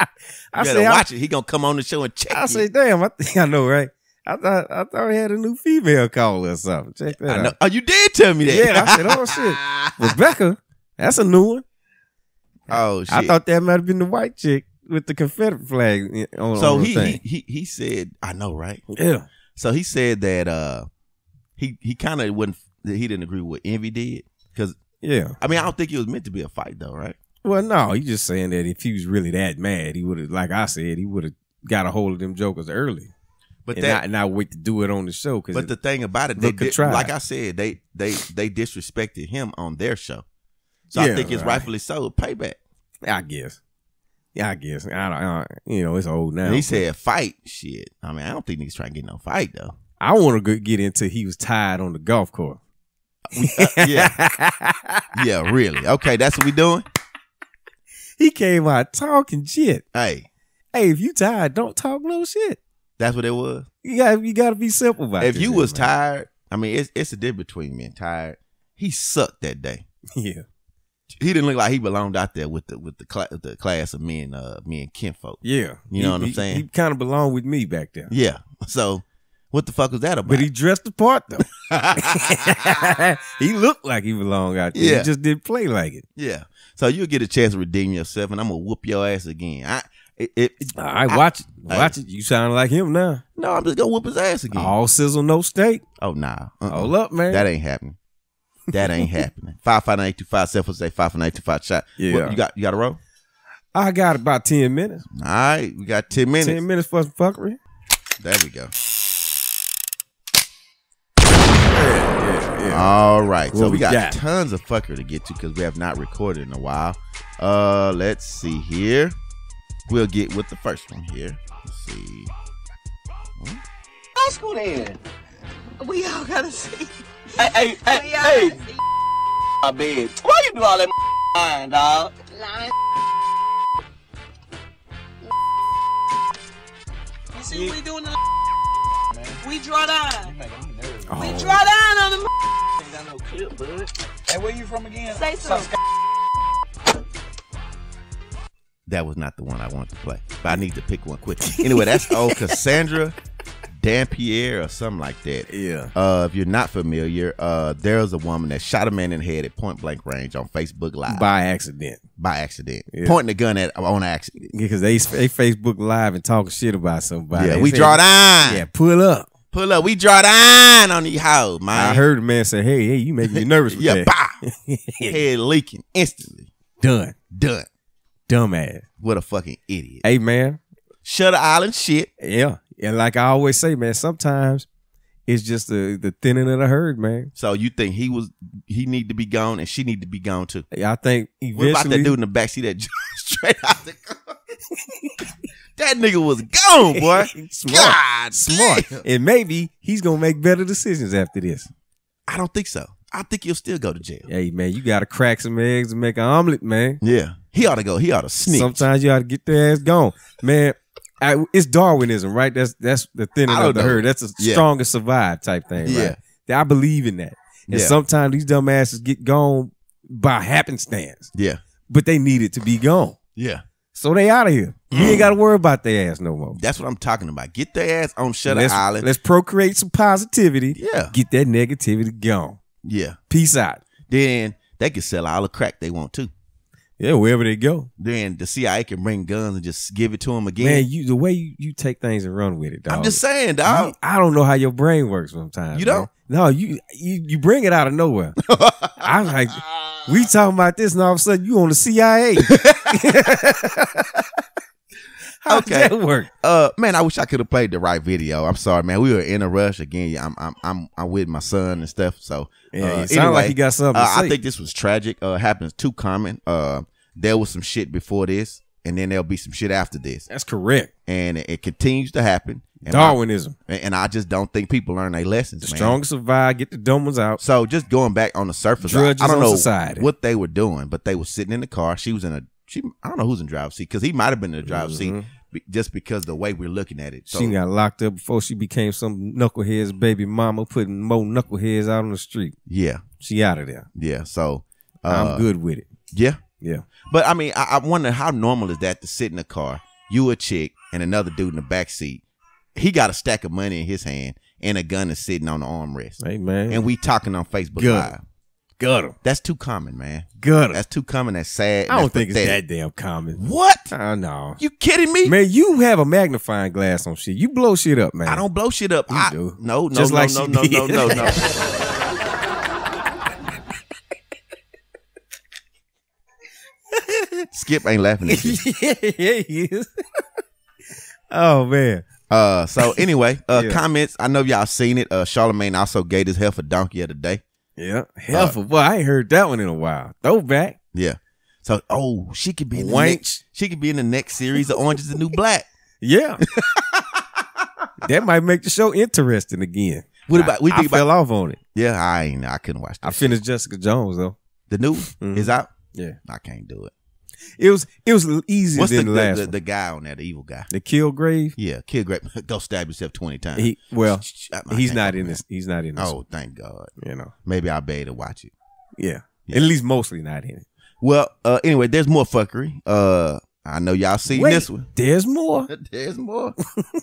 I said, watch I, it. He gonna come on the show and check. I say, damn, I think I know, right? I thought I thought he had a new female caller or something. Check that I know. out. Oh, you did tell me that. Yeah, I said, oh shit, Rebecca, that's a new one. Oh shit, I thought that might have been the white chick with the Confederate flag on. So on he, the thing. he he he said, I know, right? Yeah. So he said that uh he he kind of wouldn't he didn't agree with what Envy did because yeah, I mean I don't think it was meant to be a fight though, right? Well, no, he's just saying that if he was really that mad, he would have, like I said, he would have got a hold of them jokers early. But and, that, not, and not wait to do it on the show. Cause but it, the thing about it, they did, like I said, they they they disrespected him on their show. So yeah, I think it's right. rightfully so payback. I guess. Yeah, I guess. I don't, I don't, you know, it's old now. And he said fight. Shit. I mean, I don't think niggas trying to get no fight though. I want to get into he was tired on the golf course. uh, yeah. Yeah, really. Okay, that's what we doing? He came out talking shit. Hey. Hey, if you tired, don't talk no shit. That's what it was? You got you got to be simple about it. If you shit, was man. tired, I mean, it's it's a difference between being tired. He sucked that day. Yeah. He didn't look like he belonged out there with the with the, cl- the class of men, uh, me and kinfolk. Yeah. You know he, what I'm he, saying? He kind of belonged with me back there. Yeah. So what the fuck was that about? But he dressed the part though. He looked like he belonged out there. Yeah. He just didn't play like it. Yeah. So you'll get a chance to redeem yourself, and I'm gonna whoop your ass again. I, it, it, All right, watch it. Watch I, it. You sound like him now. No, I'm just gonna whoop his ass again. All sizzle, no steak. Oh nah. Uh-uh. Hold up, man. That ain't happening. That ain't happening. Five five nine eight two five seven say five five nine eight two five shot. Yeah. What, you got you got a roll? I got about ten minutes. All right, we got ten minutes. Ten minutes for some fuckery. There we go. Yeah, yeah, yeah. All right, What so we we got, got? tons of fucker to get to because we have not recorded in a while. Uh, let's see here. We'll get with the first one here. Let's see. Hmm? High school then. We all gotta see. Hey, hey, hey, hey. My bed. Why you do all that lying, dog? Lying. You see what we doing? The we draw down. Oh. We draw down on the. Ain't got no clip, bud. Hey, where you from again? Say so. That was not the one I wanted to play, but I need to pick one quick. Anyway, that's old Cassandra Dampierre or something like that. Yeah. Uh, if you're not familiar, uh, there's a woman that shot a man in the head at point blank range on Facebook Live By accident. By accidident, Yeah. pointing the gun at on accident. Because they they Facebook Live and talking shit about somebody. Yeah, They we say, draw down. Yeah, pull up. Pull up. We draw down on these hoes, man. I heard the man say, "Hey, hey, you making me nervous with yeah, that." bah. Head leaking instantly. Done. Done. Dumbass. What a fucking idiot. Hey, man. Shutter Island shit. Yeah. And like I always say, man, sometimes it's just the, the thinning of the herd, man. So you think he was he need to be gone and she need to be gone too? I think eventually. What about that dude in the backseat that straight out the car? That nigga was gone, boy. Smart. God, Smart. damn. And maybe he's going to make better decisions after this. I don't think so. I think he'll still go to jail. Hey, man, you got to crack some eggs and make an omelet, man. Yeah. He ought to go. He ought to snitch. Sometimes you ought to get their ass gone. Man, I, it's Darwinism, right? That's that's the thinning I of the don't know. herd. That's a Yeah. strongest survive type thing, right? Yeah. I believe in that. And Yeah. sometimes these dumb asses get gone by happenstance. Yeah. But they needed to be gone. Yeah. So they out of here. You ain't got to worry about their ass no more. That's what I'm talking about. Get their ass on Shutter let's, Island. Let's procreate some positivity. Yeah. Get that negativity gone. Yeah. Peace out. Then they can sell all the crack they want to. Yeah, wherever they go. Then the C I A can bring guns and just give it to them again. Man, you the way you, you take things and run with it, dog. I'm just saying, dog. You- I don't know how your brain works sometimes. You don't? man. No, you, you you bring it out of nowhere. I'm like, we talking about this, and all of a sudden you on the C I A. How Okay. does that work? Uh, man, I wish I could have played the right video. I'm sorry, man. We were in a rush again. I'm I'm I'm, I'm with my son and stuff. So Yeah, uh, it sound like he got something to uh, I say. think this was tragic. Uh, happens too common. Uh, there was some shit before this, and then there'll be some shit after this. That's correct. And it, it continues to happen. And Darwinism. I, and I just don't think people learn their lessons. The man. strongest survive. Get the dumb ones out. So just going back on the surface, I, Drudges I don't on know society. what they were doing, but they were sitting in the car. She was in a. She I don't know who's in the driver's seat because he might have been in the driver's Mhm. seat be, just because the way we're looking at it. So, She got locked up before she became some knucklehead's baby mama, putting more knuckleheads out on the street. yeah, She out of there. yeah. So uh, I'm good with it. Yeah, Yeah. but I mean, I, I wonder how normal is that to sit in a car you a chick, and another dude in the back seat. He got a stack of money in his hand, and a gun is sitting on the armrest. Hey, man. And we talking on Facebook Good. Live. Got him. That's too common, man. Got him. That's too common. That's sad. I don't that's think pathetic. it's that damn common. What? I know. You kidding me? Man, you have a magnifying glass on shit. You blow shit up, man. I don't blow shit up. You I, do. No, no, Just no, like no, she no, did. no, no, no. Skip ain't laughing at you. yeah, yeah, he is. Oh, man. Uh, so anyway, uh, Yeah. comments. I know y'all seen it. Uh, Charlamagne also gave his heifer donkey of the day. Yeah. Helpful. Boy, I ain't heard that one in a while. Throwback. Yeah. So, oh, she could be in the Wanch. next, she could be in the next series of Orange is the New Black. Yeah. That might make the show interesting again. What about we I, think I about, fell off on it. Yeah, I ain't. I couldn't watch that. I finished Jessica Jones though. The new Mhm. is out. Yeah. I can't do it. It was it was easier What's than the, the, last the, one. the guy on there, the evil guy? The Killgrave. Yeah, Killgrave. Go stab yourself twenty times. He well, I- I he's can't not do in that. this. He's not in this. Oh, thank God. You know. Maybe I'll be able to watch it. Yeah. Yeah. At least mostly not in it. Well, uh, anyway, there's more fuckery. Uh, I know y'all seen Wait, this one. There's more. There's more.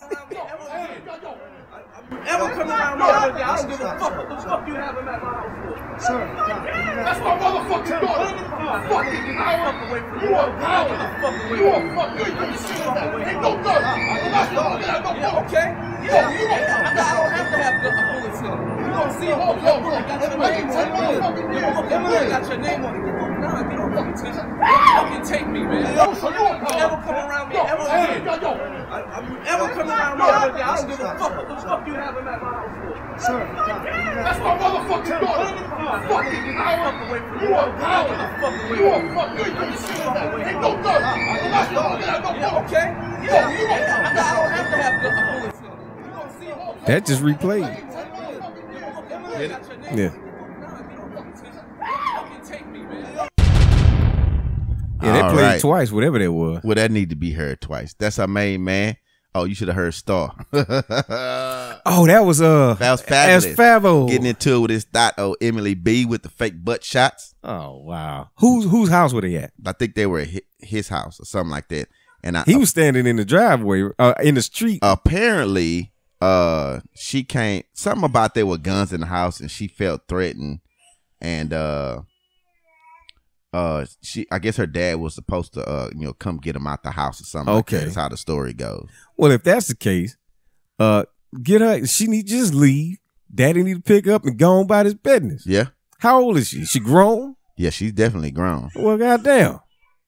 Ever come around here, I don't give a fuck what the fuck you have him at my house for. Sir, that's my motherfucking daughter. Fucking coward. You a coward. You a fucking. Ain't no gun. That's the only I know. Okay. Yeah, you don't. I don't have to have bullets in. You don't see a whole bullet. I got your name on it. I got your name on it. Nah, get on fucking take me. Fucking take me, man. So you ever come around me ever again? Ever come around me ever again? I don't give a fuck what the fuck you have him at my house for. Sir, that's my motherfucking daughter. Fucking coward. You a coward. You a fucking. Ain't no gun. That's the only I know. Okay. Yeah, you don't. I don't have to have bullets in. You don't see a whole. That just replayed. Yeah. Yeah, they All played right. twice, whatever that was. Well, that need to be heard twice. That's our main man. Oh, you should have heard Star. Oh, that was uh That was fabulous. as Fabo. Getting into it with his thought, oh, Emily B with the fake butt shots. Oh wow. Whose whose house were they at? I think they were at hi- his house or something like that. And I, He was standing in the driveway, uh, in the street. apparently, uh, she came something about there were guns in the house, and she felt threatened, and uh, uh, she I guess her dad was supposed to uh, you know, come get him out the house or something. Like Okay. that. That's how the story goes. Well, if that's the case, uh, get her. She need to just leave. Daddy need to pick up and go on about his business. Yeah, How old is she? She grown? yeah, she's definitely grown. Well, goddamn.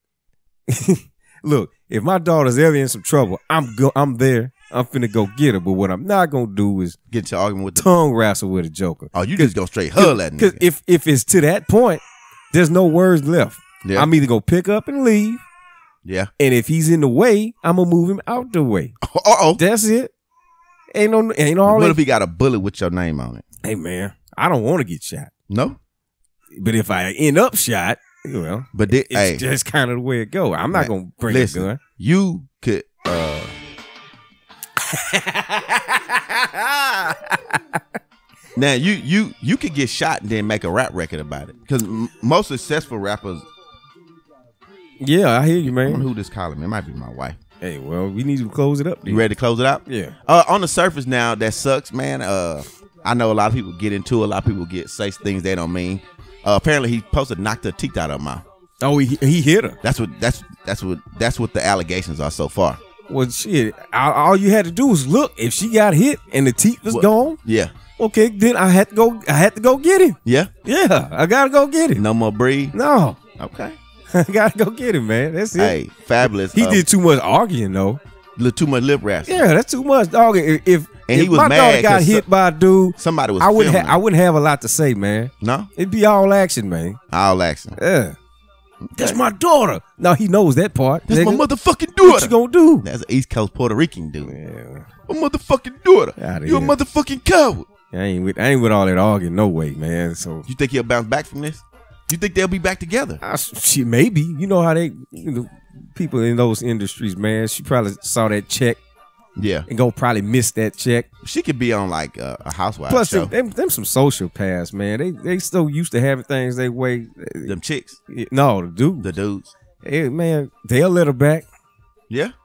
Look, if my daughter's ever in some trouble, I'm go. I'm there. I'm finna go get her. But what I'm not gonna do is Get into argument with the. tongue wrestle with a joker. Oh, you just go straight hurl that Because nigga. if if it's to that point, there's no words left. Yeah. I'm either gonna pick up and leave, Yeah. and if he's in the way, I'm gonna move him out the way. Uh oh. That's it. Ain't no, ain't all What that. if he got a bullet with your name on it? Hey man, I don't want to get shot, No. but if I end up shot, well, But thi- it's hey, just kind of the way it go. I'm not Man, gonna bring listen, a gun. you could. uh Now you you you could get shot and then make a rap record about it, because m- most successful rappers. Yeah, I hear you, I don't know man. who this calling me. It might be my wife. Hey, well, we need to close it up. Then. You ready to close it out? Yeah. Uh, on the surface now, that sucks, man. Uh, I know a lot of people get into it. A lot of people get say things they don't mean. Uh, apparently, he supposed to knock her teeth out of her mouth. Oh, he he hit her. That's what that's that's what that's what the allegations are so far. Well, shit. All, all you had to do was look. If she got hit and the teeth was Well, gone, Yeah, okay, then I had to go. I had to go get him. yeah. Yeah, I gotta go get him. No more breed. No, Okay. I gotta go get him, man. That's it. Hey, fabulous. He Uh, did too much arguing, though. little too much lip wrestling. Yeah, that's too much, dog. If, if, And if he was my mad daughter got 'cause hit some- by a dude, Somebody was. I wouldn't. filming Ha- I wouldn't have a lot to say, man. No, It'd be all action, man. all action. Yeah, that's my daughter. Now he knows that part. That's my nigga. motherfucking What you daughter. gonna do? That's an East Coast Puerto Rican dude. Yeah, A motherfucking daughter. Outta You a here. motherfucking coward. I ain't with. I ain't with all that arguing. No way, man. So You think he'll bounce back from this? You think they'll be back together? I, she maybe. You know how they, you know, people in those industries, man. She probably saw that check Yeah. and go probably miss that check. She could be on like uh, a housewife Plus, show. them, them, them some social paths, man. They they so used to having things they way. Them chicks. No, the dude. The dudes. Hey, man, they'll let her back. Yeah.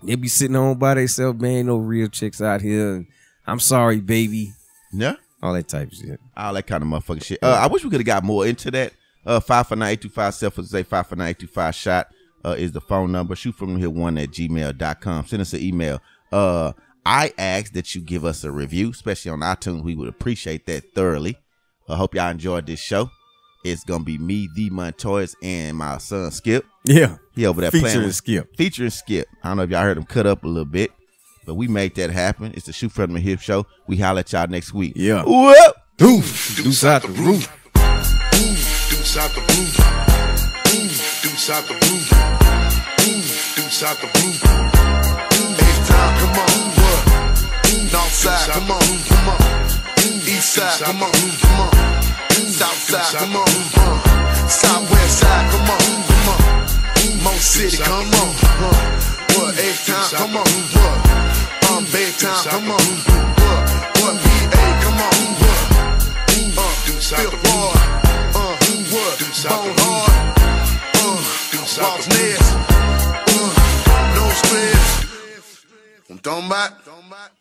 They be sitting home by themselves, man. Ain't no real chicks out here. And I'm sorry, baby. Yeah. All that type of shit. All that kind of motherfucking shit. Uh, I wish we could have got more into that. Uh, five four nine eight two five seven say five four nine eight two five shot uh, is the phone number. Shoot from here one at gmail dot com. Send us an email. Uh, I ask that you give us a review, especially on iTunes. We would appreciate that thoroughly. I uh, hope y'all enjoyed this show. It's gonna be me, the Montoyis, and my son Skip. Yeah, he over there featuring playing with, Skip. Featuring Skip. I don't know if y'all heard him cut up a little bit. But we made that happen. It's the Shoot From the Hip show. We holler at y'all next week. Yeah. Whoop. Deuce. Deuce out the roof. Deuce out the roof. Deuce out the roof. Deuce out the roof. H-Town, come on. What? North side, come on. Come on. East side, come on. Come on. South side, come on. Uh. Southwest side, come on. Come on. Mo City, come on. Uh. What? H-Town, come on. What? Um, Bay Town, come on. What? What? P A, come on. What? Uh, Fifth Ward. Uh, what? Bone Hard. Uh, Walls Nest. Uh, no stress. I'm talking about.